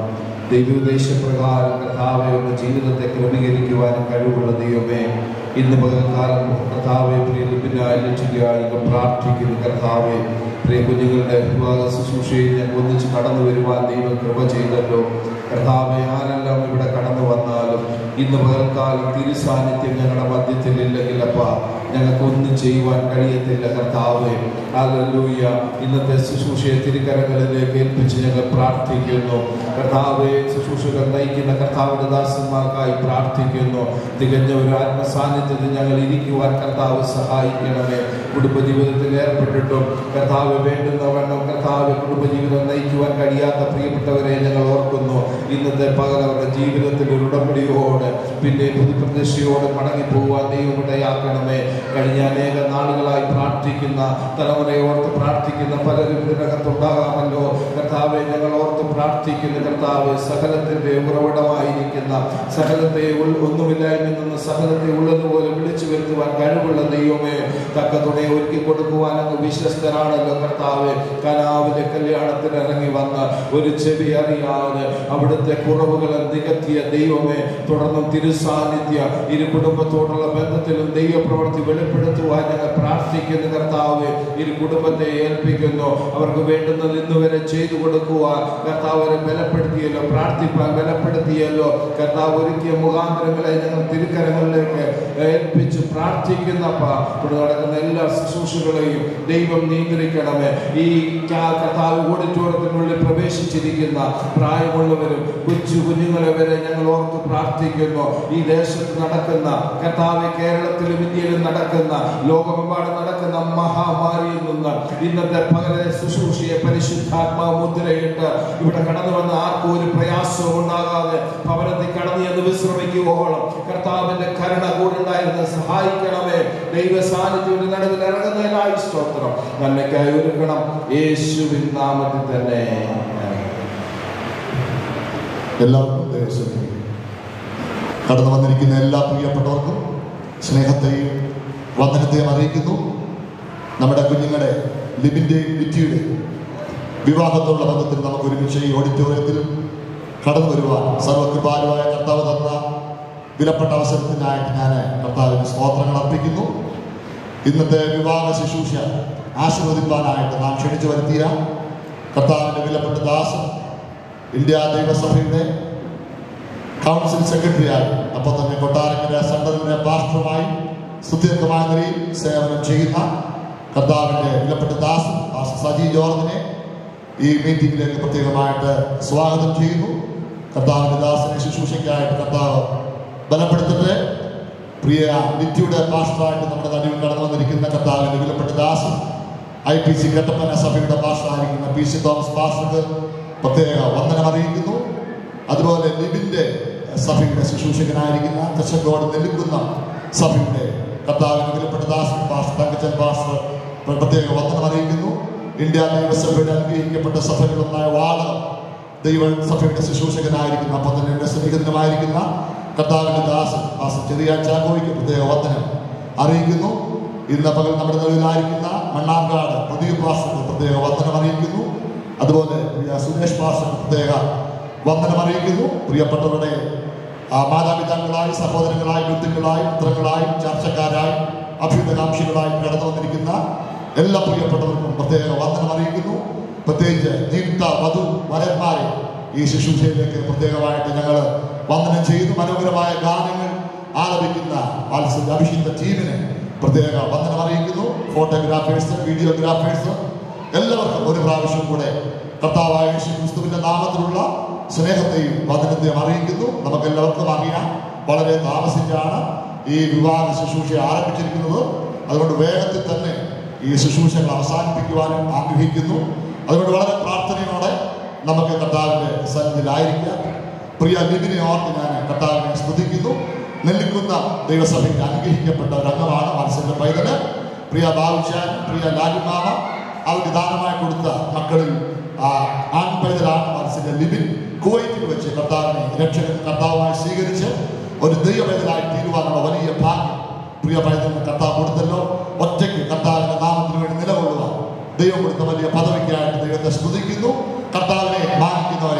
ദൈവോദ്ദേശപ്രകാരം കർത്താവയുടെ ജീവിതത്തെ ക്രമീകരിക്കുവാനും കഴിവുള്ള ദൈവമേ, ഇന്ന് പകൽക്കാലം കർത്താവെ പ്രിയ ലിബിനായി ലക്ഷ്യമായി പ്രാർത്ഥിക്കുന്നു. കർത്താവെ പ്രിയ കുഞ്ഞുങ്ങളുടെ വിവാഹ ശുശ്രൂഷയിൽ ഞങ്ങൾ ഒന്നിച്ച് കടന്നു വരുവാൻ ദൈവം കൃപ ചെയ്തല്ലോ. കർത്താവെ ആരെല്ലാം ഇവിടെ കടന്നു വന്നാലും ഇന്ന് പകൽക്കാലം തിരുസാന്നിധ്യം ഞങ്ങളുടെ മധ്യത്തിൽ ഇല്ലെങ്കിൽ ഞങ്ങൾക്കൊന്നും ചെയ്യുവാൻ കഴിയത്തില്ല. കർത്താവെ ഹല്ലേലൂയ, ഇന്നത്തെ ശുശ്രൂഷയെ തിരുക്കരങ്ങളിലേക്ക് ഏൽപ്പിച്ച് ഞങ്ങൾ പ്രാർത്ഥിക്കുന്നു. കർത്താവെ ശുശ്രൂഷകൾ നയിക്കുന്ന കർത്താവിന്റെ ദാസന്മാർക്കായി പ്രാർത്ഥിക്കുന്നു. തികഞ്ഞ ഒരു ആത്മസാന്നിധ്യത്തിൽ ഞങ്ങൾ ഇരിക്കുവാൻ കർത്താവ് സഹായിക്കണമേ. കുടുംബജീവിതത്തിൽ ഏർപ്പെട്ടിട്ടും കർത്താവ് വേണ്ടുന്ന വണ്ണം കർത്താവ് കുടുംബജീവിതം നയിക്കുവാൻ കഴിയാത്ത പ്രിയപ്പെട്ടവരെ ഞങ്ങൾ ഓർക്കുന്നു. ഇന്നത്തെ പകൽ അവരുടെ ജീവിതത്തിൽ ഒരു ഉടമ്പടിയോട് പിന്നെ പുതുപ്രതീക്ഷയോട് മടങ്ങിപ്പോകുവാൻ ദൈവമിടയാക്കണമേ. കഴിഞ്ഞ അനേക നാളുകളായി പ്രാർത്ഥിക്കുന്ന തലമുറയെ ഓർത്ത് പ്രാർത്ഥിക്കുന്ന പലരും ഇതിനകത്തുണ്ടാകാമല്ലോ. കർത്താവെ ഞങ്ങൾ ഓർത്ത് പ്രാർത്ഥിക്കുന്ന കർത്താവ് സകലത്തിന്റെ ഉറവിടമായിരിക്കുന്ന സകലത്തെ ഒന്നുമില്ലായ്മയിൽ നിന്ന് സകലത്തെ ഉള്ളതുപോലെ വിളിച്ചു വരുത്തുവാൻ കഴിവുള്ള ദൈവമേ, തക്ക തുണയെ ഒരുക്കി കൊടുക്കുവാൻ അങ്ങ് വിശ്വസ്തനാണല്ലോ. കർത്താവെ കനാവിലെ കല്യാണത്തിന് ഇറങ്ങി വന്ന് ഒരു ചെവി അറിയാതെ അവിടുത്തെ കുറവുകളെ നികത്തിയ ദൈവമേ, തുടർന്നും തിരുസാന്നിധ്യ ഇരു കുടുംബത്തോടുള്ള ബന്ധത്തിലും ദൈവപ്രവൃത്തി വെളിപ്പെടുത്തുവാൻ ഞങ്ങൾ പ്രാർത്ഥിക്കുന്നു. കർത്താവ് ഇരു കുടുംബത്തെ ഏൽപ്പിക്കുന്നു. അവർക്ക് വേണ്ടുന്നത് ഇന്നുവരെ ചെയ്തു കൊടുക്കുവാൻ കർത്താവിനെ ബലപ്പെടുത്തിയല്ലോ, പ്രാർത്ഥിപ്പാൻ ബലപ്പെടുത്തിയല്ലോ. കർത്താവ് ഒരുക്കിയ മുഖാന്തരങ്ങളെ ഞങ്ങൾ തിരുക്കരങ്ങളിലേക്ക് ഏൽപ്പിച്ച് പ്രാർത്ഥിക്കുന്നപ്പ ഇവിടെ നടക്കുന്ന എല്ലാ ശുശ്രൂഷകളെയും ദൈവം നിയന്ത്രിക്കണമേ. ഈ കർത്താവ് ഓഡിറ്റോറിയത്തിനുള്ളിൽ പ്രവേശിച്ചിരിക്കുന്ന പ്രായമുള്ളവരും കൊച്ചു കുഞ്ഞുങ്ങളെ വരെ ഞങ്ങൾ ഓർത്ത് പ്രാർത്ഥിക്കുന്നു. ഈ ദേശത്ത് നടക്കുന്ന കർത്താവ് കേരളത്തിലും ഇന്ത്യയിലും നടക്കുന്ന ലോകമെമ്പാടും നടക്കുന്ന മഹാമാരിയിൽ നിന്ന് ഇന്നത്തെ പകലെ ശുശ്രൂഷയെ പരിശുദ്ധാത്മാവ് മുദ്രയിട്ട് ഇവിടെ കടന്നു വന്ന ആർക്കും ഒരു പ്രയാസവും ഉണ്ടാകാതെ ഭവനത്തിൽ കടന്നു എന്ന് വിശ്രമിക്കുവോളം കർത്താവിന്റെ കരുണ കൂടുണ്ടായിരുന്ന് സഹായിക്കണമേ. ദൈവ സാന്നിധ്യത്തിന്റെ നടുവിൽ ഇറങ്ങുന്നതിനായി സ്തോത്രം. നന്മയ്ക്കായി ഒരുക്കണം യേശുവിൻ നാമത്തിൽ തന്നെ. എല്ലാവർക്കും കടന്നു വന്നിരിക്കുന്ന എല്ലാ പ്രിയപ്പെട്ടവർക്കും സ്നേഹത്തെയും വന്ദനത്തെയും അറിയിക്കുന്നു. നമ്മുടെ കുഞ്ഞുങ്ങളുടെ ലിബിൻ്റെയും ലിറ്റിയുടെയും വിവാഹത്തോടുള്ള ബന്ധത്തിൽ നമുക്ക് ഒരുമിച്ച് ഈ ഓഡിറ്റോറിയത്തിൽ കടന്നു വരുവാൻ സർവകൃപാലുവായ കർത്താവ് തന്ന വിലപ്പെട്ട അവസരത്തിനായിട്ട് ഞാൻ കർത്താവിന് സ്തോത്രങ്ങൾ അർപ്പിക്കുന്നു. ഇന്നത്തെ വിവാഹ ശുശ്രൂഷ ആശീർവദിപ്പാനായിട്ട് നാം ക്ഷണിച്ചു വരുത്തിയ കർത്താവിൻ്റെ വിലപ്പെട്ട ദാസൻ, ഇന്ത്യ ദൈവസഭയുടെ കൗൺസിൽ സെക്രട്ടറിയായി അപ്പോൾ തന്നെ കൊട്ടാരക്കര സെൻട്രലിൻ്റെ പാസ്റ്ററുമായി സുദീർഘമായ നിലയിൽ സേവനം ചെയ്യുന്ന കർത്താവിൻ്റെ വിലപ്പെട്ട ദാസൻ സജി ജോർജിനെ ഈ മീറ്റിംഗിലേക്ക് പ്രത്യേകമായിട്ട് സ്വാഗതം ചെയ്യുന്നു. കർത്താവിൻ്റെ ദാസനെ ശുശ്രൂഷയ്ക്കായിട്ട് കർത്താവ് ബലപ്പെടുത്തട്ടെ. പ്രിയ ലിറ്റിയുടെ പാസ്റ്ററായിട്ട് നമ്മുടെ നടുവിൽ കടന്നു വന്നിരിക്കുന്ന കർത്താവിൻ്റെ വിലപ്പെട്ട ദാസൻ IPC കട്ടപ്പന സഭയുടെ പാസ്റ്ററായിരിക്കുന്ന PC തോമസ് പാസ്റ്റർക്ക് പ്രത്യേക വന്ദനം അറിയിക്കുന്നു. അതുപോലെ ലിബിൻ്റെ സഭയുടെ ശുശ്രൂഷകനായിരിക്കുന്ന കച്ചങ്കോട് നെല്ലിക്കുന്ന സഭയുടെ കർത്താവിൻ്റെ വിലപ്പെട്ട ദാസൻ പാസ്റ്റർ തങ്കച്ചൻ പാസ്റ്റർ പ്രത്യേക വന്ദനം അറിയിക്കുന്നു. ഇന്ത്യ ദൈവസഭയുടെ അനുഗ്രഹിക്കപ്പെട്ട സഭകളൊന്നായ വാളകം ദൈവസഭയുടെ ശുശ്രൂഷകനായിരിക്കുന്ന അപ്പം തന്നെ എൻ്റെ സ്നേഹിതനുമായിരിക്കുന്ന കർത്താവിൻ്റെ ദാസൻ പാസ്റ്റർ ചെറിയ ചാക്കോയ്ക്ക് പ്രത്യേക വന്ദനം അറിയിക്കുന്നു. ഇന്ന് പകൽ നമ്മുടെ നിലവിലായിരിക്കുന്ന മണ്ണാർക്കാട് പ്രദീപ് പാസ്റ്റർക്ക് പ്രത്യേക വന്ദനം അറിയിക്കുന്നു. അതുപോലെ പ്രിയ സുരേഷ് പാസ്റ്റർക്ക് പ്രത്യേക വന്ദനം അറിയിക്കുന്നു. പ്രിയപ്പെട്ടവരുടെ മാതാപിതാക്കളായി, സഹോദരങ്ങളായി, ബന്ധുക്കളായി, മിത്രങ്ങളായി, ചർച്ചക്കാരായി, അഭ്യുതകാംക്ഷികളായി കടന്നു വന്നിരിക്കുന്ന എല്ലാ പ്രിയപ്പെട്ടവർക്കും പ്രത്യേക വന്ദനം അറിയിക്കുന്നു. പ്രത്യേകിച്ച് നിയുക്ത വധു വരന്മാരെ ഈ ശുശ്രൂഷയിലേക്ക് പ്രത്യേകമായിട്ട് ഞങ്ങൾ വന്ദനം ചെയ്യുന്നു. മനോഹരമായ ഗാനങ്ങൾ ആലപിക്കുന്ന അഭിഷിക്ത ടീമിന് പ്രത്യേക വന്ദനം അറിയിക്കുന്നു. ഫോട്ടോഗ്രാഫേഴ്സ്, വീഡിയോഗ്രാഫേഴ്സ് എല്ലാവർക്കും ഒരു പ്രാവശ്യം കൂടെ കർത്താവായ യേശു ക്രിസ്തുവിന്റെ നാമത്തിലുള്ള സ്നേഹത്തെയും വന്ദനത്തെയും അറിയിക്കുന്നു. നമുക്കെല്ലാവർക്കും അറിയാം, വളരെ താമസിച്ചാണ് ഈ വിവാഹ ശുശ്രൂഷ ആരംഭിച്ചിരിക്കുന്നത്. അതുകൊണ്ട് വേഗത്തിൽ തന്നെ ഈ ശുശ്രൂഷകൾ അവസാനിപ്പിക്കുവാനും ആഗ്രഹിക്കുന്നു. അതുകൊണ്ട് വളരെ പ്രാർത്ഥനയോടെ നമുക്ക് കർത്താവിൻ്റെ സന്നിധിയിലായിരിക്കാം. പ്രിയ ലിബിനെ ഓർത്ത് ഞാൻ കർത്താവിനെ സ്തുതിക്കുന്നു. നെല്ലിക്കുന്ന ദൈവസഭയ്ക്ക് അനുഗ്രഹിക്കപ്പെട്ട ഒരു അംഗമാണ് മത്സ്യന്റെ പൈതല്. പ്രിയ ബാബുചാൻ, പ്രിയ ലാലുമാമ അവർക്ക് ദാനമായി കൊടുത്ത മക്കളിൽ ആൺപൈതലാണ് മത്സ്യന്റെ ലിബിൻ. കുവൈറ്റിൽ വെച്ച് കർത്താവിനെ രക്ഷകൻ കർത്താവുമായി സ്വീകരിച്ച് ഒരു ദൈവപൈതലായി തീരുവാനുള്ള വലിയ ഭാഗ്യം പ്രിയ പൈതലിന് കർത്താവ് കൊടുത്തല്ലോ. ഒറ്റയ്ക്ക് കർത്താവിന്റെ നാമത്തിന് വേണ്ടി നിലകൊള്ളുവാൻ ദൈവം കൊടുത്ത വലിയ പദവിക്കായിട്ട് ദൈവത്തെ സ്തുതിക്കുന്നു. കർത്താവിനെ മാനിക്കുന്നവരെ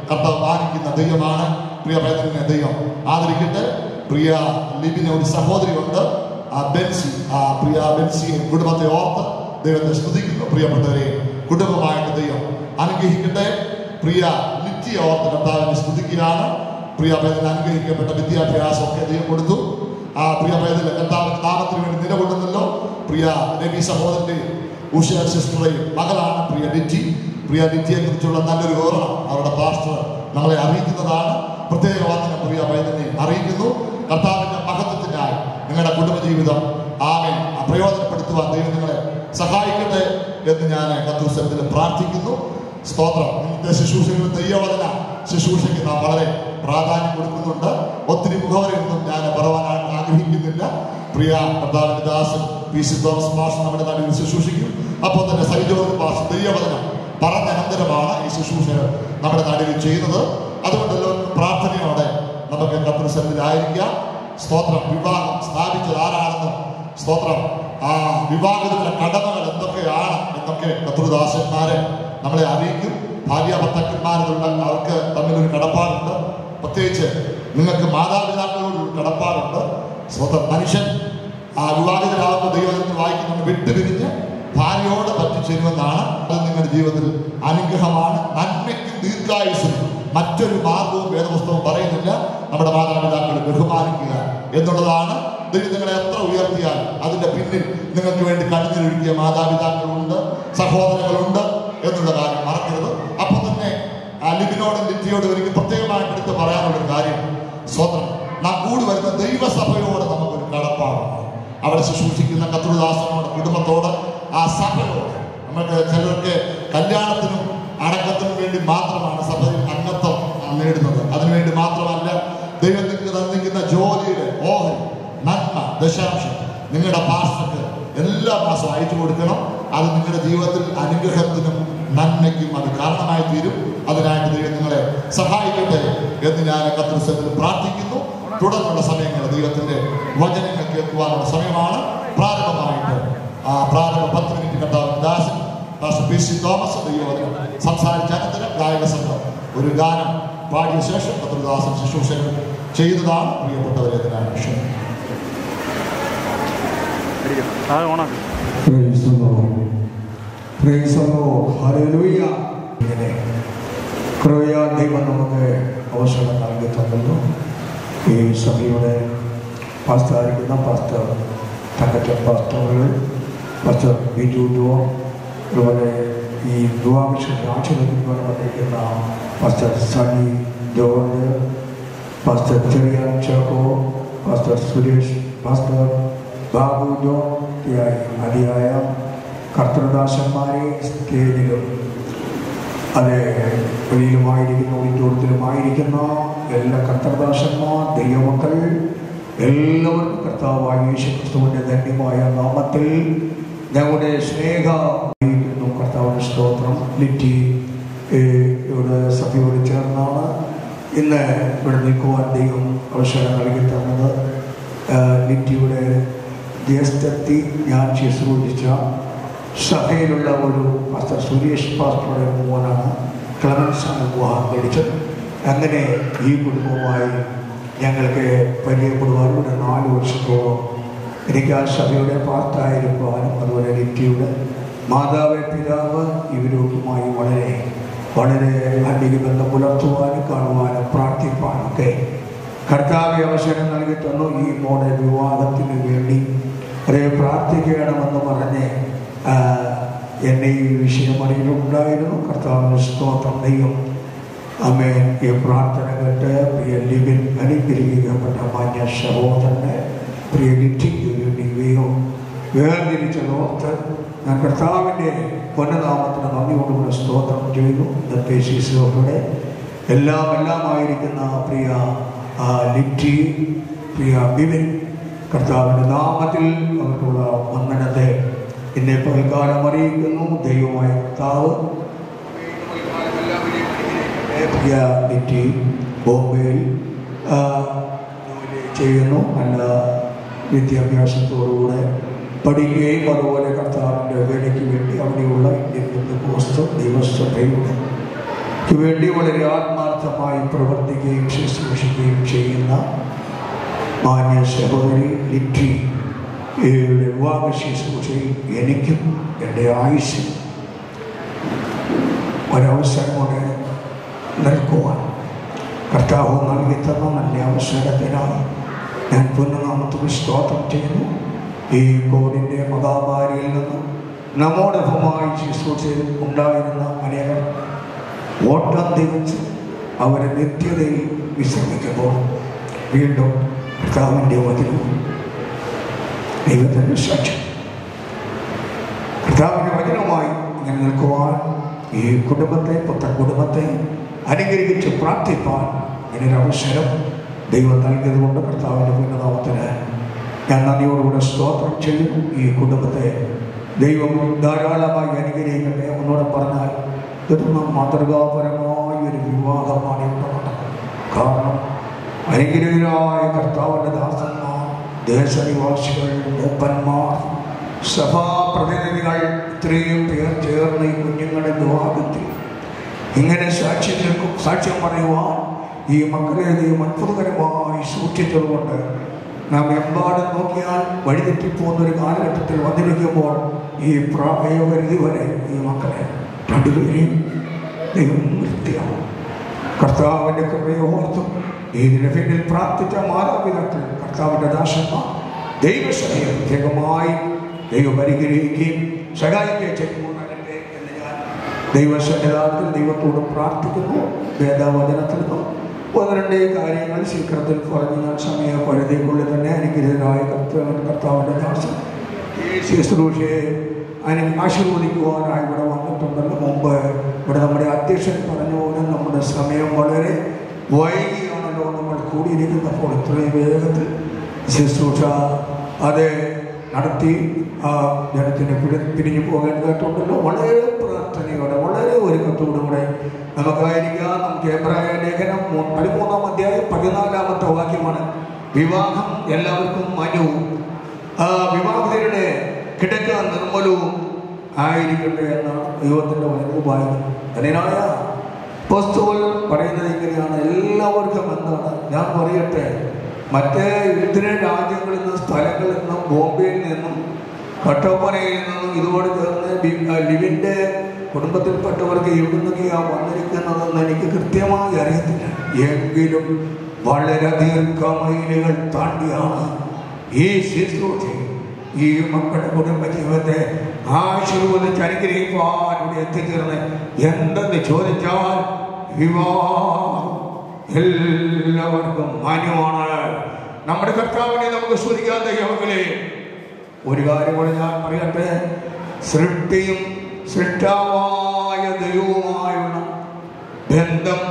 കർത്താവ് മാനിക്കുന്ന ദൈവമാണ്. പ്രിയ പൈതലിനെ ദൈവം ആദരിക്കട്ടെ. പ്രിയ ലിബിന് ഒരു സഹോദരിയുണ്ട്, ബെൻസി. പ്രിയ ബെൻസി കുടുംബത്തെ ഓർത്ത് ദൈവത്തെ സ്തുതിക്കുന്നു. പ്രിയപ്പെട്ടവരെ, കുടുംബമായിട്ട് ദൈവം അനുഗ്രഹിക്കട്ടെ. പ്രിയ ലിറ്റിയെ ഓർത്ത് കർത്താവിനെ സ്തുതിക്കുകയാണ്. പ്രിയ പൈതലിന് അനുഗ്രഹിക്കപ്പെട്ട വിദ്യാഭ്യാസമൊക്കെ ദൈവം കൊടുത്തു. പ്രിയ പൈതലിന് കർത്താവിന്റെ നാമത്തിന് വേണ്ടി നിലകൊള്ളുന്നല്ലോ. പ്രിയ രവി സഹോദരന്റെ ഉഷ സിസ്റ്ററുടെയും മകളാണ് പ്രിയ ലിറ്റി. പ്രിയ ലിറ്റിയെ കുറിച്ചുള്ള നല്ലൊരു വിവരണം അവരുടെ പാസ്റ്റർ നമ്മളെ അറിയിക്കുന്നതാണ്. പ്രത്യേക വന്ദനം പ്രിയ പൈതലിനെ അറിയിക്കുന്നു. കർത്താവിന്റെ മഹത്വത്തിനായി നിങ്ങളുടെ കുടുംബജീവിതം പ്രയോജനപ്പെടുത്തുവാൻ ദൈവം നിങ്ങളെ സഹായിക്കട്ടെ എന്ന് ഞാൻ കർത്തൃസന്നിധിയിൽ പ്രാർത്ഥിക്കുന്നു. സ്തോത്രം. ഇന്നത്തെ ശുശ്രൂഷകൾ ദൈവവചന ശുശ്രൂഷയ്ക്ക് നാം വളരെ പ്രാധാന്യം കൊടുക്കുന്നുണ്ട്. ഒത്തിരി മുഖവരെയൊന്നും ഞാൻ പറവാനായിട്ട് ആഗ്രഹിക്കുന്നില്ല. പ്രിയ കർത്താവിന്റെ ദാസൻ പി സി തോമസ് മാഷ് നമ്മുടെ നാട്ടിൽ ശുശ്രൂഷിക്കും. അപ്പോൾ തന്നെ സൈജോർജ് മാഷ് ദൈവവചനം പറഞ്ഞ അനന്തരമാണ് ഈ ശുശ്രൂഷകൾ നമ്മുടെ നാട്ടിൽ ചെയ്യുന്നത്. അതുകൊണ്ടല്ലോ പ്രാർത്ഥനയോടെ നമുക്ക് കർത്തൃസന്നിധിയിലായിരിക്കാം. സ്തോത്രം. വിവാഹം സ്ഥാപിച്ചത് ആരാണെന്നും സ്തോത്രം വിവാഹത്തിന്റെ കടമകൾ എന്തൊക്കെയാണ് എന്നൊക്കെ കർത്തൃദാസന്മാരെ നമ്മളെ അറിയിക്കും. ഭാര്യാഭർത്താക്കന്മാരുള്ള അവർക്ക് തമ്മിലൊരു കടപ്പാടുണ്ട്. പ്രത്യേകിച്ച് നിങ്ങൾക്ക് മാതാപിതാക്കളോടൊരു കടപ്പാടുണ്ട്. സ്വന്തം മനുഷ്യൻ വിവാഹിതരാകുമ്പോൾ ദൈവത്തിൽ വായിക്കുന്നുണ്ട്, വിട്ടുപിരിഞ്ഞ് ഭാര്യയോട് പറ്റിച്ചേരുമെന്നാണ്. അത് നിങ്ങളുടെ ജീവിതത്തിൽ അനുഗ്രഹമാണ്. നന്മയ്ക്കും ദീർഘായുസ്സിനും മറ്റൊരു മാർഗവും വേദപുസ്തകം പറയുന്നില്ല. നമ്മുടെ മാതാപിതാക്കളെ ബഹുമാനിക്കുക എന്നുള്ളതാണ്. ദൈവം നിങ്ങളെ എത്ര ഉയർത്തിയാൽ അതിന്റെ പിന്നിൽ നിങ്ങൾക്ക് വേണ്ടി കണ്ണീരൊഴുക്കിയ മാതാപിതാക്കളുണ്ട്, സഹോദരങ്ങളുണ്ട് എന്നുള്ള കാര്യം മറക്കരുത്. അപ്പൊ തന്നെ ലിബിനോടും ലിറ്റിയോടും എനിക്ക് പ്രത്യേകമായിട്ട് എടുത്ത് പറയാനുള്ളൊരു കാര്യം, സ്വതന്ത്രം നാം കൂടി വരുന്ന ദൈവസഭയോട് നമുക്കൊരു കടപ്പാടുണ്ട്. അവിടെ ശുശ്രൂഷിക്കുന്ന കർത്തൃദാസനോട്, കുടുംബത്തോട്, ആ സഭയോട്. നമുക്ക് ചിലർക്ക് കല്യാണത്തിനും അടക്കത്തിനും വേണ്ടി മാത്രമാണ് സഭയിൽ അംഗത്വം നേടുന്നത്. അതിനുവേണ്ടി മാത്രമല്ല, ദൈവത്തിന് തന്നിരിക്കുന്ന ജോലിയുടെ ഓഹരി, നന്മ, ദശാംശം നിങ്ങളുടെ പാസ്റ്റർക്ക് എല്ലാ മാസവും അയച്ചു കൊടുക്കണം. അത് നിങ്ങളുടെ ജീവിതത്തിൽ അനുഗ്രഹത്തിനും നന്മയ്ക്കും അത് കാരണമായി തീരും. അതിനായിട്ട് ദൈവം നിങ്ങളെ സഹായിക്കട്ടെ എന്ന് ഞാൻ കർത്തൃസന്നിധിയിൽ പ്രാർത്ഥിക്കുന്നു. തുടർന്നുള്ള സമയങ്ങൾ ദൈവത്തിന്റെ വചനങ്ങൾ കേൾക്കുവാനുള്ള സമയമാണ്. പ്രാരംഭമായിട്ട് പ്രാരംഭ 10 മിനിറ്റ് കർത്താവിന്റെ ദാസൻ പാസ്റ്റർ പി സി തോമസ് ദൈവവചനം സംസാരിച്ച അനന്തരം ഗായക സംഘം ഒരു ഗാനം പാടിയ ശേഷം കർത്തൃദാസൻ ശുശ്രൂഷകൾ ചെയ്യുന്നതാണ്. പ്രിയപ്പെട്ടവരെ, ഇതിനാണ് ക്ഷണിക്കുന്നത്. ദൈവം നമുക്ക് അവസരം നൽകി തന്നു. ഈ സഭയുടെ പാസ്തായിരിക്കുന്ന പാസ്റ്റർ തങ്കച്ചൻ പാസ്റ്ററുകൾ, പാസ്റ്റർ ബിജു ജോൺ, അതുപോലെ ഈ യുവാവിഷൻ ആശീർവദിക്കുവാൻ വന്നിരിക്കുന്ന pastor Sunny George, pastor Cheriyan Chacko, pastor Suresh, pastor Babu John, അതിയായ കർത്തൃദാസന്മാരെ സ്റ്റേജിലും അതേ വെളിയിലുമായിരിക്കുന്ന ഓഡിറ്റോറിയത്തിലുമായിരിക്കുന്ന എല്ലാ കർത്തൃദാസന്മാർ, ദൈവമക്കൾ എല്ലാവർക്കും കർത്താവായ യേശുക്രിസ്തുവിന്റെ ധന്യമായ നാമത്തിൽ ഞങ്ങളുടെ സ്നേഹിക്കുന്നു. കർത്താവിന്റെ സ്തോത്രം. ലിറ്റി ഇവിടെ സഭയോട് ചേർന്നാണ് ഇന്ന് ഇവിടെ നിൽക്കുവാൻ ദൈവം അവസരം നൽകി തന്നത്. ലിറ്റിയുടെ ജ്യേഷ്ഠത്തി ഞാൻ ശുശ്രൂഷിച്ച സഭയിലുള്ള ഒരു പാസ്റ്റർ സുരേഷ് പാസ്റ്ററുടെ മോനാണ് ക്ലെമൻസാണ് വിവാഹം കഴിച്ചത്. അങ്ങനെ ഈ കുടുംബവുമായി ഞങ്ങൾക്ക് പരിചയപ്പെടുവാൻ ഒരു 4 വർഷത്തോളം എനിക്ക് ആ സഭയുടെ പാർട്ടായിരിക്കുവാനും അതുപോലെ ലിറ്റിയുടെ മാതാവ്, പിതാവ് ഇവരൊക്കെയുമായി വളരെ വളരെ അധികം ബന്ധം പുലർത്തുവാനും കാണുവാനും പ്രാർത്ഥിപ്പാനൊക്കെ കർത്താവ് അവസരം നൽകി തന്നു. ഈ മോടെ വിവാഹത്തിന് വേണ്ടി അതേ പ്രാർത്ഥിക്കണമെന്ന് പറഞ്ഞ് എന്നെ ഈ വിഷയം അറിയിലുണ്ടായിരുന്നു. കർത്താവിന്റെ സ്തോത്രം. ദൈവം അമ്മേ ഈ പ്രാർത്ഥന കേട്ട് പ്രിയ ലിബിൻ അനുഗ്രഹിക്കപ്പെട്ട മാന്യ സഹോദരനെ പ്രിയ ലിറ്റിക്ക് വേണ്ടി വേർതിരിച്ചതോർത്ത് ഞാൻ കർത്താവിൻ്റെ പൊന്നനാമത്തിന് നന്ദിയോടുകൂടെ സ്തോത്രം ചെയ്തു. ഇന്നത്തെ ശിശുക്കളുടെ എല്ലാമായിരിക്കുന്ന പ്രിയ ലിറ്റി, പ്രിയ ബിബിൻ, കർത്താവിൻ്റെ നാമത്തിൽ അവർക്കുള്ള വന്ദനത്തെ എന്നെ പകൽക്കാലം അറിയിക്കുന്നു. ദൈവമായ കർത്താവ് പ്രിയ ലിറ്റി ബോംബെയിൽ ജോലി ചെയ്യുന്നു. നല്ല വിദ്യാഭ്യാസത്തോടുകൂടെ പഠിക്കുകയും അതുപോലെ കർത്താവിൻ്റെ വേലയ്ക്ക് വേണ്ടി അവിടെയുള്ള ഇന്ത്യൻ പെന്തക്കോസ്ത് ദൈവസഭയുടെ വേണ്ടി വളരെ ആത്മാർത്ഥ ആത്മാർത്ഥമായി പ്രവർത്തിക്കുകയും ശുശ്രൂഷിക്കുകയും ചെയ്യുന്ന മാന്യ സഹോദരി ലിറ്റി വിവാഹ ശുശ്രൂഷയിൽ എനിക്കും എൻ്റെ ആയുസ്സിൽ ഒരവസരം കൊണ്ട് നിൽക്കുവാൻ കർത്താവ് നൽകി തന്ന നല്ല അവസരത്തിനായി ഞാൻ പുനർനാമത്തിൽ സ്തോത്രം ചെയ്യുന്നു. ഈ കോവിഡിൻ്റെ മഹാമാരിയിൽ നിന്ന് നമ്മോടൊപ്പമായി ശുശ്രൂഷയിൽ ഉണ്ടായിരുന്ന അനേകം ഓട്ടം തികച്ച് അവരെ നിത്യതയിൽ വിശ്രമിക്കുമ്പോൾ വീണ്ടും കർത്താവിൻ്റെ വചനവും ദൈവത്തിൻ്റെ സാക്ഷ്യം കർത്താവിൻ്റെ വചനവുമായി ഇങ്ങനെ നിൽക്കുവാൻ ഈ കുടുംബത്തെ പുത്ര കുടുംബത്തെ അനുഗ്രഹിച്ച് പ്രാർത്ഥിപ്പാൻ ഇങ്ങനൊരവസരം ദൈവം നൽകിയതുകൊണ്ട് കർത്താവിൻ്റെ പുണ്യനാമത്തിന് ഞാൻ നന്ദിയോടുകൂടെ സ്തോത്രം ചെയ്യും. ഈ കുടുംബത്തെ ദൈവം ധാരാളമായി അനുഗ്രഹിക്കട്ടെ. ഒന്നുകൂടെ പറഞ്ഞാൽ ഇതൊന്നും മാതൃകാപരമായ ഒരു വിവാഹമാണ് ഇവിടെ നടക്കുന്നത്. കാരണം അനുഗ്രഹീതരായ കർത്താവിൻ്റെ ദാസന്മാർ, ദേശനിവാസികൾ, മൂപ്പന്മാർ, സഭാപ്രതിനിധികൾ ഇത്രയും പേർ ചേർന്ന് ഈ കുഞ്ഞുങ്ങളുടെ വിവാഹത്തിൽ ഇങ്ങനെ സാക്ഷ്യം പറയുവാൻ ഈ മക്കളെ ദൈവം അത്ഭുതകരമായി സൂക്ഷിച്ചതുകൊണ്ട് നാം എമ്പാടും നോക്കിയാൽ വഴിതെറ്റിപ്പോകുന്ന ഒരു കാലഘട്ടത്തിൽ വന്നിരിക്കുമ്പോൾ ഈ പ്രായപരിധി വരെ ഈ മക്കളെ രണ്ടുപേരെയും ദൈവം നിർത്തിയാവും. കർത്താവിൻ്റെ കൃപയോർത്തും ഇതിന് പിന്നിൽ പ്രാർത്ഥിച്ച മാതാപിതാക്കൾ, കർത്താവിൻ്റെ ദാസന്മാർ, ദൈവസഭയെ പ്രത്യേകമായി ദൈവം പരിഗ്രഹിക്കുകയും സഹായിക്കുകയും ചെയ്യുന്നുണ്ടല്ലേ എന്ന് ഞാൻ ദൈവസന്നിധാനത്തിൽ ദൈവത്തോട് പ്രാർത്ഥിക്കുന്നു. വേദവചനത്തിൽ നിന്നും ഒന്ന് രണ്ട് കാര്യങ്ങൾ ശീഘ്രത്തിൽ പറഞ്ഞ് ഞാൻ സമയപരിധിക്കുള്ളിൽ തന്നെ അനുഗ്രഹീതരായ കർത്താവിൻ്റെ ദാസൻ ഈ ശുശ്രൂഷയെ ആശീർവദിക്കുവാനായി ഇവിടെ വന്നിട്ടുണ്ടല്ലോ. മുമ്പ് ഇവിടെ നമ്മുടെ അധ്യക്ഷൻ പറഞ്ഞ പോലെ നമ്മുടെ സമയം വളരെ വൈകിയാണല്ലോ നമ്മൾ കൂടിയിരിക്കുന്നപ്പോൾ ഇത്രയും വേഗത്തിൽ ശുശ്രൂഷ അത് നടത്തി ആ ജനത്തിന് പിരിഞ്ഞു പോകാൻ കേട്ടുണ്ടല്ലോ. വളരെ പ്രാർത്ഥനയോടെ വളരെ ഒരുക്കത്തോടുകൂടെ നമുക്കായിരിക്കാം. നമുക്ക് എബ്രായ ലേഖനം 13-ാം അധ്യായം 14-ാമത്തെ വാക്യമാണ്. വിവാഹം എല്ലാവർക്കും മനുവും വിവാഹിതരുടെ കിടക്ക നിർമ്മലവും ആയിരിക്കട്ടെ എന്നാണ് ദൈവത്തിൻ്റെ വചനവുമായി അതിനായ അപ്പോസ്തലൻ പറയുന്നത് ഇങ്ങനെയാണ്. എല്ലാവർക്കും എന്താണ് ഞാൻ പറയട്ടെ, മറ്റേ ഇതര രാജ്യങ്ങളിൽ നിന്നും സ്ഥലങ്ങളിൽ നിന്നും ബോംബെയിൽ നിന്നും കട്ടപ്പനയിൽ നിന്നും ഇതോട് ചേർന്ന് ലിവിൻ്റെ കുടുംബത്തിൽപ്പെട്ടവർക്ക് എവിടുന്നൊക്കെയാണ് വന്നിരിക്കുന്നതെന്ന് എനിക്ക് കൃത്യമായി അറിയത്തില്ല. എങ്കിലും വളരെ ദീർഘമൈലുകൾ താണ്ടിയാണ് ഈ ശുശ്രൂഷ ഈ മക്കളുടെ കുടുംബ ജീവിതത്തെ ആശീർവദിച്ച് അനുഗ്രഹിക്കാൻ ഇവിടെ എത്തിച്ചേർന്ന് എന്തെന്ന് ചോദിച്ചാൽ വിവാഹം എല്ലാവർക്കും മാന്യമാണ്. നമ്മുടെ കർത്താവിനെ നമുക്ക് സ്തുതിക്കാൻ ദൈവമക്കളെ. ഒരു കാര്യം കൂടെ ഞാൻ പറയട്ടെ, സൃഷ്ടിയും സൃഷ്ടാവായ ദൈവവുമായുള്ള ബന്ധം,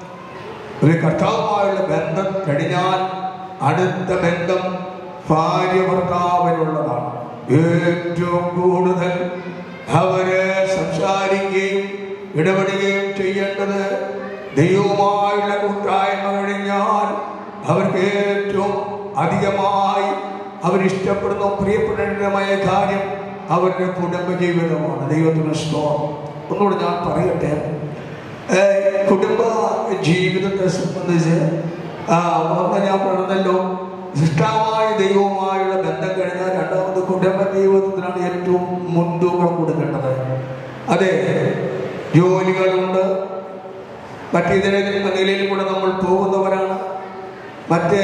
ഒരു കർത്താവുമായുള്ള ബന്ധം കഴിഞ്ഞാൽ അടുത്ത ബന്ധം ഭാര്യ ഭർത്താവിനുള്ളതാണ്. ഏറ്റവും കൂടുതൽ അവരെ സംസാരിക്കുകയും ഇടപെടുകയും ചെയ്യേണ്ടത് ദൈവവുമായുള്ള കൂട്ടായ്മ കഴിഞ്ഞാൽ അവർക്ക് ഏറ്റവും അധികമായി അവരിഷ്ടപ്പെടുന്ന പ്രിയപ്പെടേണ്ടതുമായ കാര്യം അവരുടെ കുടുംബജീവിതമാണ്. ദൈവത്തിന് സ്തോത്രം. ഒന്നുകൂടെ ഞാൻ പറയട്ടെ, കുടുംബ ജീവിതത്തെ സംബന്ധിച്ച് ഞാൻ പറഞ്ഞല്ലോ, സൃഷ്ടാവായ ദൈവവുമായുള്ള ബന്ധം കഴിഞ്ഞാൽ രണ്ടാമത് കുടുംബ ജീവിതത്തിനാണ് ഏറ്റവും മുൻതൂക്കം കൊടുക്കേണ്ടത്. അതെ, ജോലികളുണ്ട്, മറ്റിതര നിലയിൽ കൂടെ നമ്മൾ പോകുന്നവരാണ്. മറ്റേ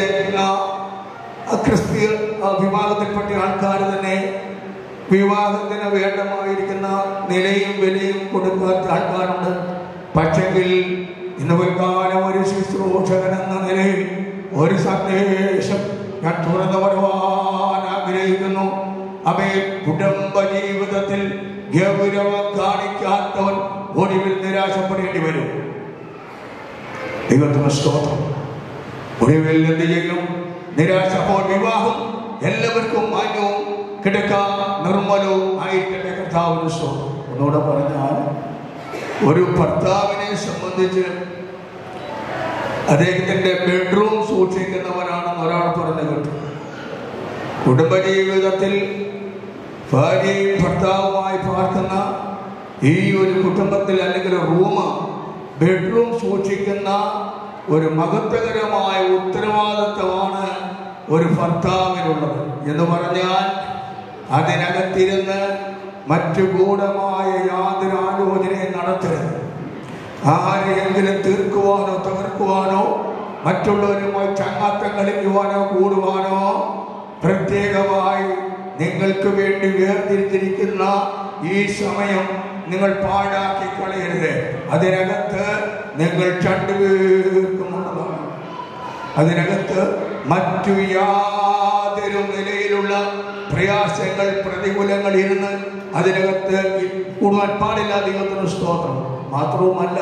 ക്രിസ്തീയ വിവാഹത്തിൽപ്പെട്ട ആൾക്കാർ തന്നെ വിവാഹത്തിന് വേണ്ടമായിരിക്കുന്ന നിലയും വിലയും കൊടുക്കാത്ത ആൾക്കാരുണ്ട്. പക്ഷെങ്കിൽ ഇന്ന് പിൽക്കാലം ഒരു ശുശ്രൂഷകൻ എന്ന നിലയിൽ ഒരു സന്ദേശം ഞാൻ തുറന്നു വരുവാൻ ആഗ്രഹിക്കുന്നു. അവയെ കുടുംബ ജീവിതത്തിൽ ഗൗരവം കാണിക്കാത്തവൻ ഒടുവിൽ നിരാശപ്പെടേണ്ടി വരും. ദൈവത്തിന് സ്തോത്രം. ഒടുവിൽ എന്ത് ചെയ്യും? നിരാശ. അപ്പോൾ വിവാഹം എല്ലാവർക്കും മാന്യവും കിടക്ക നിർമ്മലവും ആയിട്ടേ കർത്താവിന് സ്തോത്രം. ഒന്നുകൂടെ പറഞ്ഞാൽ, ഒരു ഭർത്താവിനെ സംബന്ധിച്ച് അദ്ദേഹത്തിൻ്റെ ബെഡ്റൂം സൂക്ഷിക്കുന്നവനാണെന്ന് ഒരാൾ പറഞ്ഞു കേട്ടു. കുടുംബജീവിതത്തിൽ ഭാര്യയും ഭർത്താവുമായി പാർക്കുന്ന ഈ ഒരു കുടുംബത്തിൽ അല്ലെങ്കിൽ റൂമ് ബെഡ്റൂം സൂക്ഷിക്കുന്ന ഒരു മഹത്വകരമായ ഉത്തരവാദിത്വമാണ് ഒരു ഭർത്താവിനുള്ളത്. എന്ന് പറഞ്ഞാൽ അതിനകത്തിരുന്ന് മറ്റു ഗൂഢമായ യാതൊരു ആലോചനയും നടത്തരുത്. ആരെയെങ്കിലും തീർക്കുവാനോ തകർക്കുവാനോ മറ്റുള്ളവരുമായി ചങ്ങാത്തം കളിക്കുവാനോ കൂടുവാനോ പ്രത്യേകമായി നിങ്ങൾക്ക് വേണ്ടി വേർതിരിച്ചിരിക്കുന്ന ഈ സമയം നിങ്ങൾ പാഴാക്കി കളയരുത്. അതിനകത്ത് നിങ്ങൾ രണ്ടുപേർക്കുമുള്ളതാണ്. അതിനകത്ത് മറ്റു യാതൊരു നിലയിലുള്ള പ്രയാസങ്ങൾ പ്രതികൂലങ്ങൾ ഇരുന്ന് അതിനകത്ത് കൂടുവാൻ പാടില്ല. ദൈവത്തിന് സ്തോത്രം. മാത്രവുമല്ല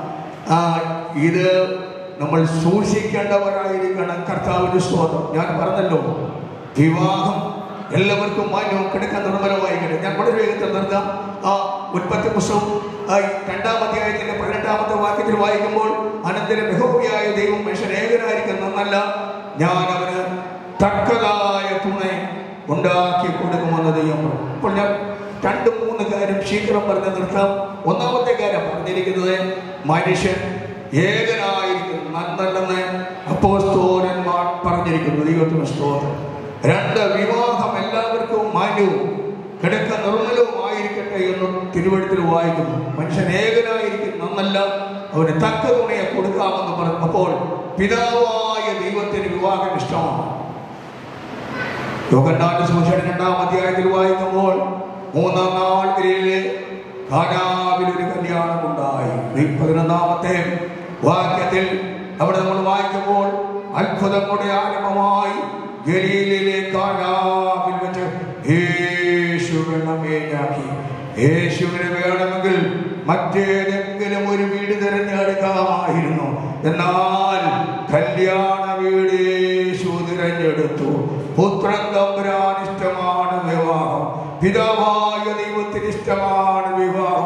ഇത് നമ്മൾ സൂക്ഷിക്കേണ്ടവരായിരിക്കണം. കർത്താവിന് സ്തോത്രം. ഞാൻ പറഞ്ഞല്ലോ, വിവാഹം എല്ലാവർക്കും മാന്യവും കിടക്കാൻ നിർമ്മലമായിരിക്കട്ടെ. ഞാൻ വളരെ വേഗത്തിൽ നിർത്താം. ഉൽപ്പത്തി പുസ്തകം 2-ാം അധ്യായത്തിന്റെ 18-ാമത്തെ വാക്യത്തിൽ വായിക്കുമ്പോൾ, അനന്തരം യഹോവയായ ദൈവം മനുഷ്യൻ ഏകനായിരിക്കുന്നല്ല, ഞാൻ അവന് തക്കതായ തുണ ഉണ്ടാക്കി കൊടുക്കുമെന്ന് ദൈവം. അപ്പോൾ ഞാൻ 2-3 കാര്യം ശീഘ്രം പറഞ്ഞ് നിർത്താം. ഒന്നാമത്തെ കാര്യം പറഞ്ഞിരിക്കുന്നത്, മനുഷ്യൻ ഏകനായിരിക്കുന്നു നന്നല്ലെന്ന് അപ്പോസ്തലന്മാർ പറഞ്ഞിരിക്കുന്നു. ദൈവത്തിന് സ്തോത്രം. 2, വിവാഹം എല്ലാവർക്കും മാന്യവും കിടക്ക നിർമ്മലവുമായിരിക്കട്ടെ എന്നും തിരുവഴുത്തിൽ വായിക്കുന്നു. മനുഷ്യൻ ഏകനായിരിക്കും നന്നല്ല, അവന് തക്ക തുണയെ കൊടുക്കാമെന്ന് പറഞ്ഞു. അപ്പോൾ പിതാവായ ദൈവത്തിന് വിവാഹം ഇഷ്ടമാണ്. യോഹന്നാന്റെ സുവിശേഷം 2-ാം അധ്യായത്തിൽ വായിക്കുമ്പോൾ, 3-ാം നാൾ കാനാവിൽ ഒരു കല്യാണം ഉണ്ടായി. 11-ാമത്തെ വാക്യത്തിൽ അവിടെ നമ്മൾ വായിക്കുമ്പോൾ, അത്ഭുതങ്ങളുടെ ആരംഭമായി ഗലീലയിലെ കാനാവിൽ വെച്ച് യേശു വെള്ളമേഞ്ഞാക്കി. യേശുവിനെ വേണമെങ്കിൽ മറ്റേതെങ്കിലും ഒരു വീട് തിരഞ്ഞെടുക്കാമായിരുന്നു. എന്നാൽ കല്യാണ വീട് യേശു തിരഞ്ഞെടുത്തു. പുത്രൻ തമ്പുരാൻ ഇഷ്ടമാണ് വിവാഹം. പിതാവായ ദൈവത്തിന് ഇഷ്ടമാണ് വിവാഹം.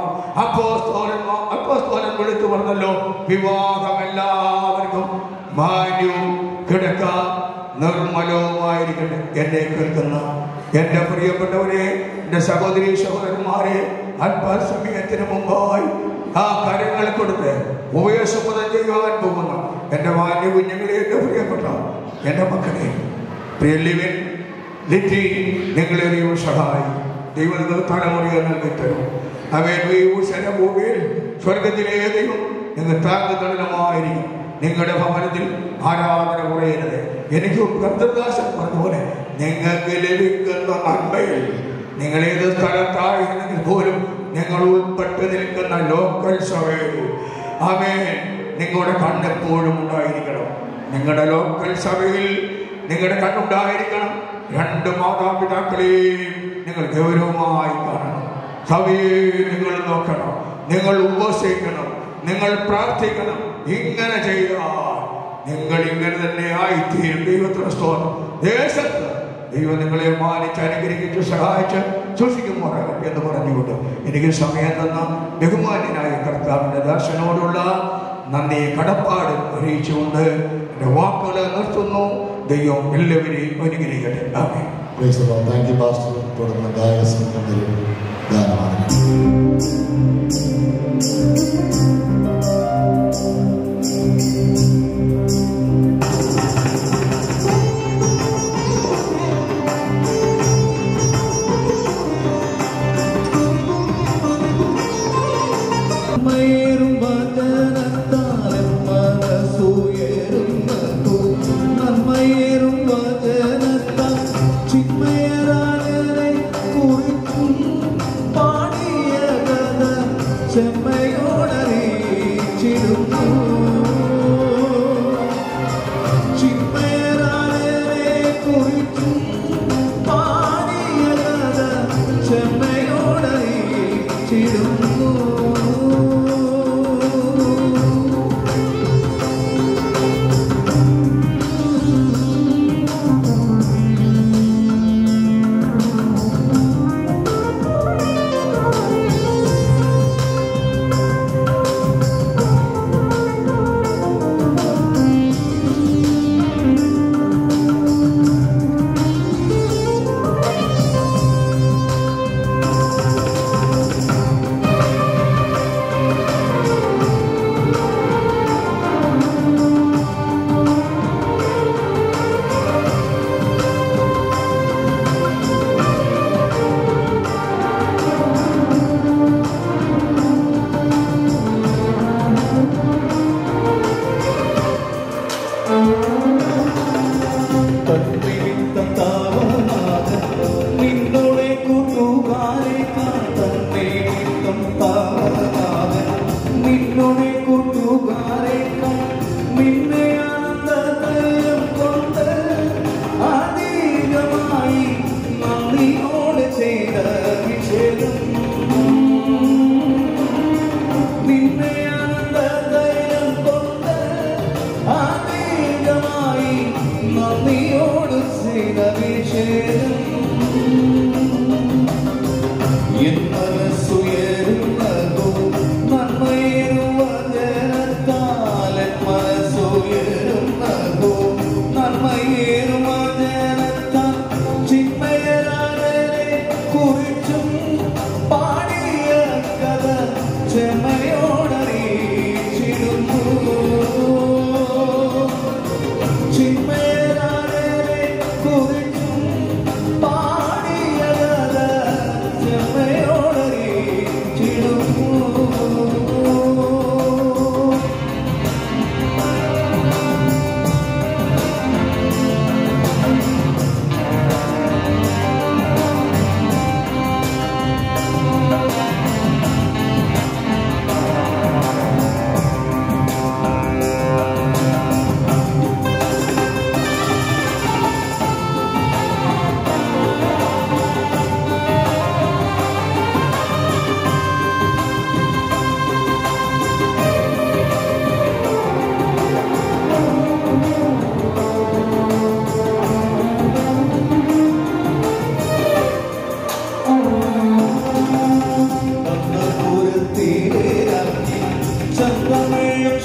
അപ്പോസ്തലൻ വിളിച്ചു പറഞ്ഞല്ലോ, വിവാഹം എല്ലാവർക്കും മാന്യവും കിടക്ക നിർമ്മലവുമായിരിക്കട്ടെ. എന്നെ കേൾക്കുന്ന എന്റെ പ്രിയപ്പെട്ടവരെ, എന്റെ സഹോദരി സഹോദരന്മാരെ, അല്പസമയത്തിന് മുമ്പായി ആ കാര്യങ്ങൾ കൊടുത്ത് ഉപയോഗം ചെയ്യുവാൻ പോകുന്ന എന്റെ മാന്യ കുഞ്ഞുങ്ങളെ, എന്റെ പ്രിയപ്പെട്ട എന്റെ മക്കളെ, പ്രിയ ലിവിൻ ലിറ്റി, നിങ്ങളെ ദൈവം സഹായി. ദൈവം നിങ്ങൾ തലമുറയെ നൽകി തരും. അവൻ ഭൂമിയിൽ സ്വർഗത്തിലെ ദൈവം നിങ്ങൾ താങ്ങുതണലുമായിരിക്കും. നിങ്ങളുടെ ഭവനത്തിൽ ആരാധന കുറയരുത്. എനിക്ക് കർത്തദാസൻ പറഞ്ഞപോലെ, നിങ്ങൾക്ക് ലഭിക്കുന്ന നന്മയിൽ നിങ്ങളേത് സ്ഥലത്തായിരുന്നെങ്കിൽ പോലും നിങ്ങൾ ഉൾപ്പെട്ട് നിൽക്കുന്ന ലോക്കൽ സഭയിൽ നിങ്ങളുടെ കണ്ണെപ്പോഴും ഉണ്ടായിരിക്കണം. നിങ്ങളുടെ ലോക്കൽ സഭയിൽ നിങ്ങളുടെ കണ്ണുണ്ടായിരിക്കണം. 2 മാതാപിതാക്കളെയും നിങ്ങൾ ഗൗരവമായി കാണണം. സഭയെ നിങ്ങൾ നോക്കണം, നിങ്ങൾ ഉപവസിക്കണം, നിങ്ങൾ പ്രാർത്ഥിക്കണം. ഇങ്ങനെ ചെയ്താൽ നിങ്ങൾ ഇങ്ങനെ തന്നെ ആയിത്തീരും. ദൈവത്തിന് സ്തോത്രം. ദേശത്ത് ദൈവം നിങ്ങളെ മാനിച്ച് അനുഗ്രഹിച്ച് സഹായിച്ച് സൂക്ഷിക്കുമാറാകട്ടെ എന്ന് പറഞ്ഞുകൊണ്ട് എനിക്ക് സമയം തന്ന ബഹുമാന്യനായ കർത്താവിന്റെ ദർശനോടുള്ള നന്ദി കടപ്പാട് അറിയിച്ചുകൊണ്ട് എന്റെ വാക്കുകൾ നിർത്തുന്നു. ദൈവം എല്ലാവരെയും അനുഗ്രഹിക്കട്ടെ. ആമേൻ. Thank you pastor. തുടർന്ന് ഗായക സംഘത്തിൽ ഗാനമാണ്.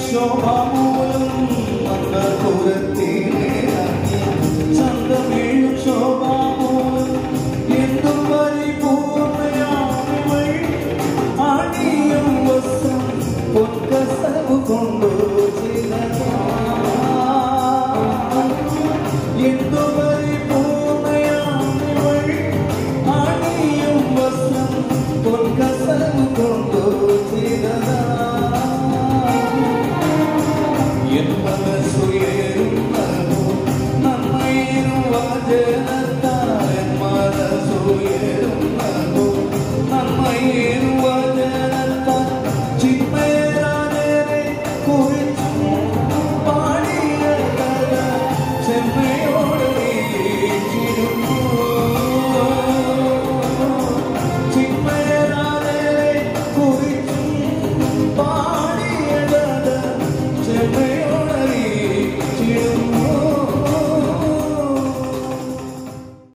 ശോഭമോ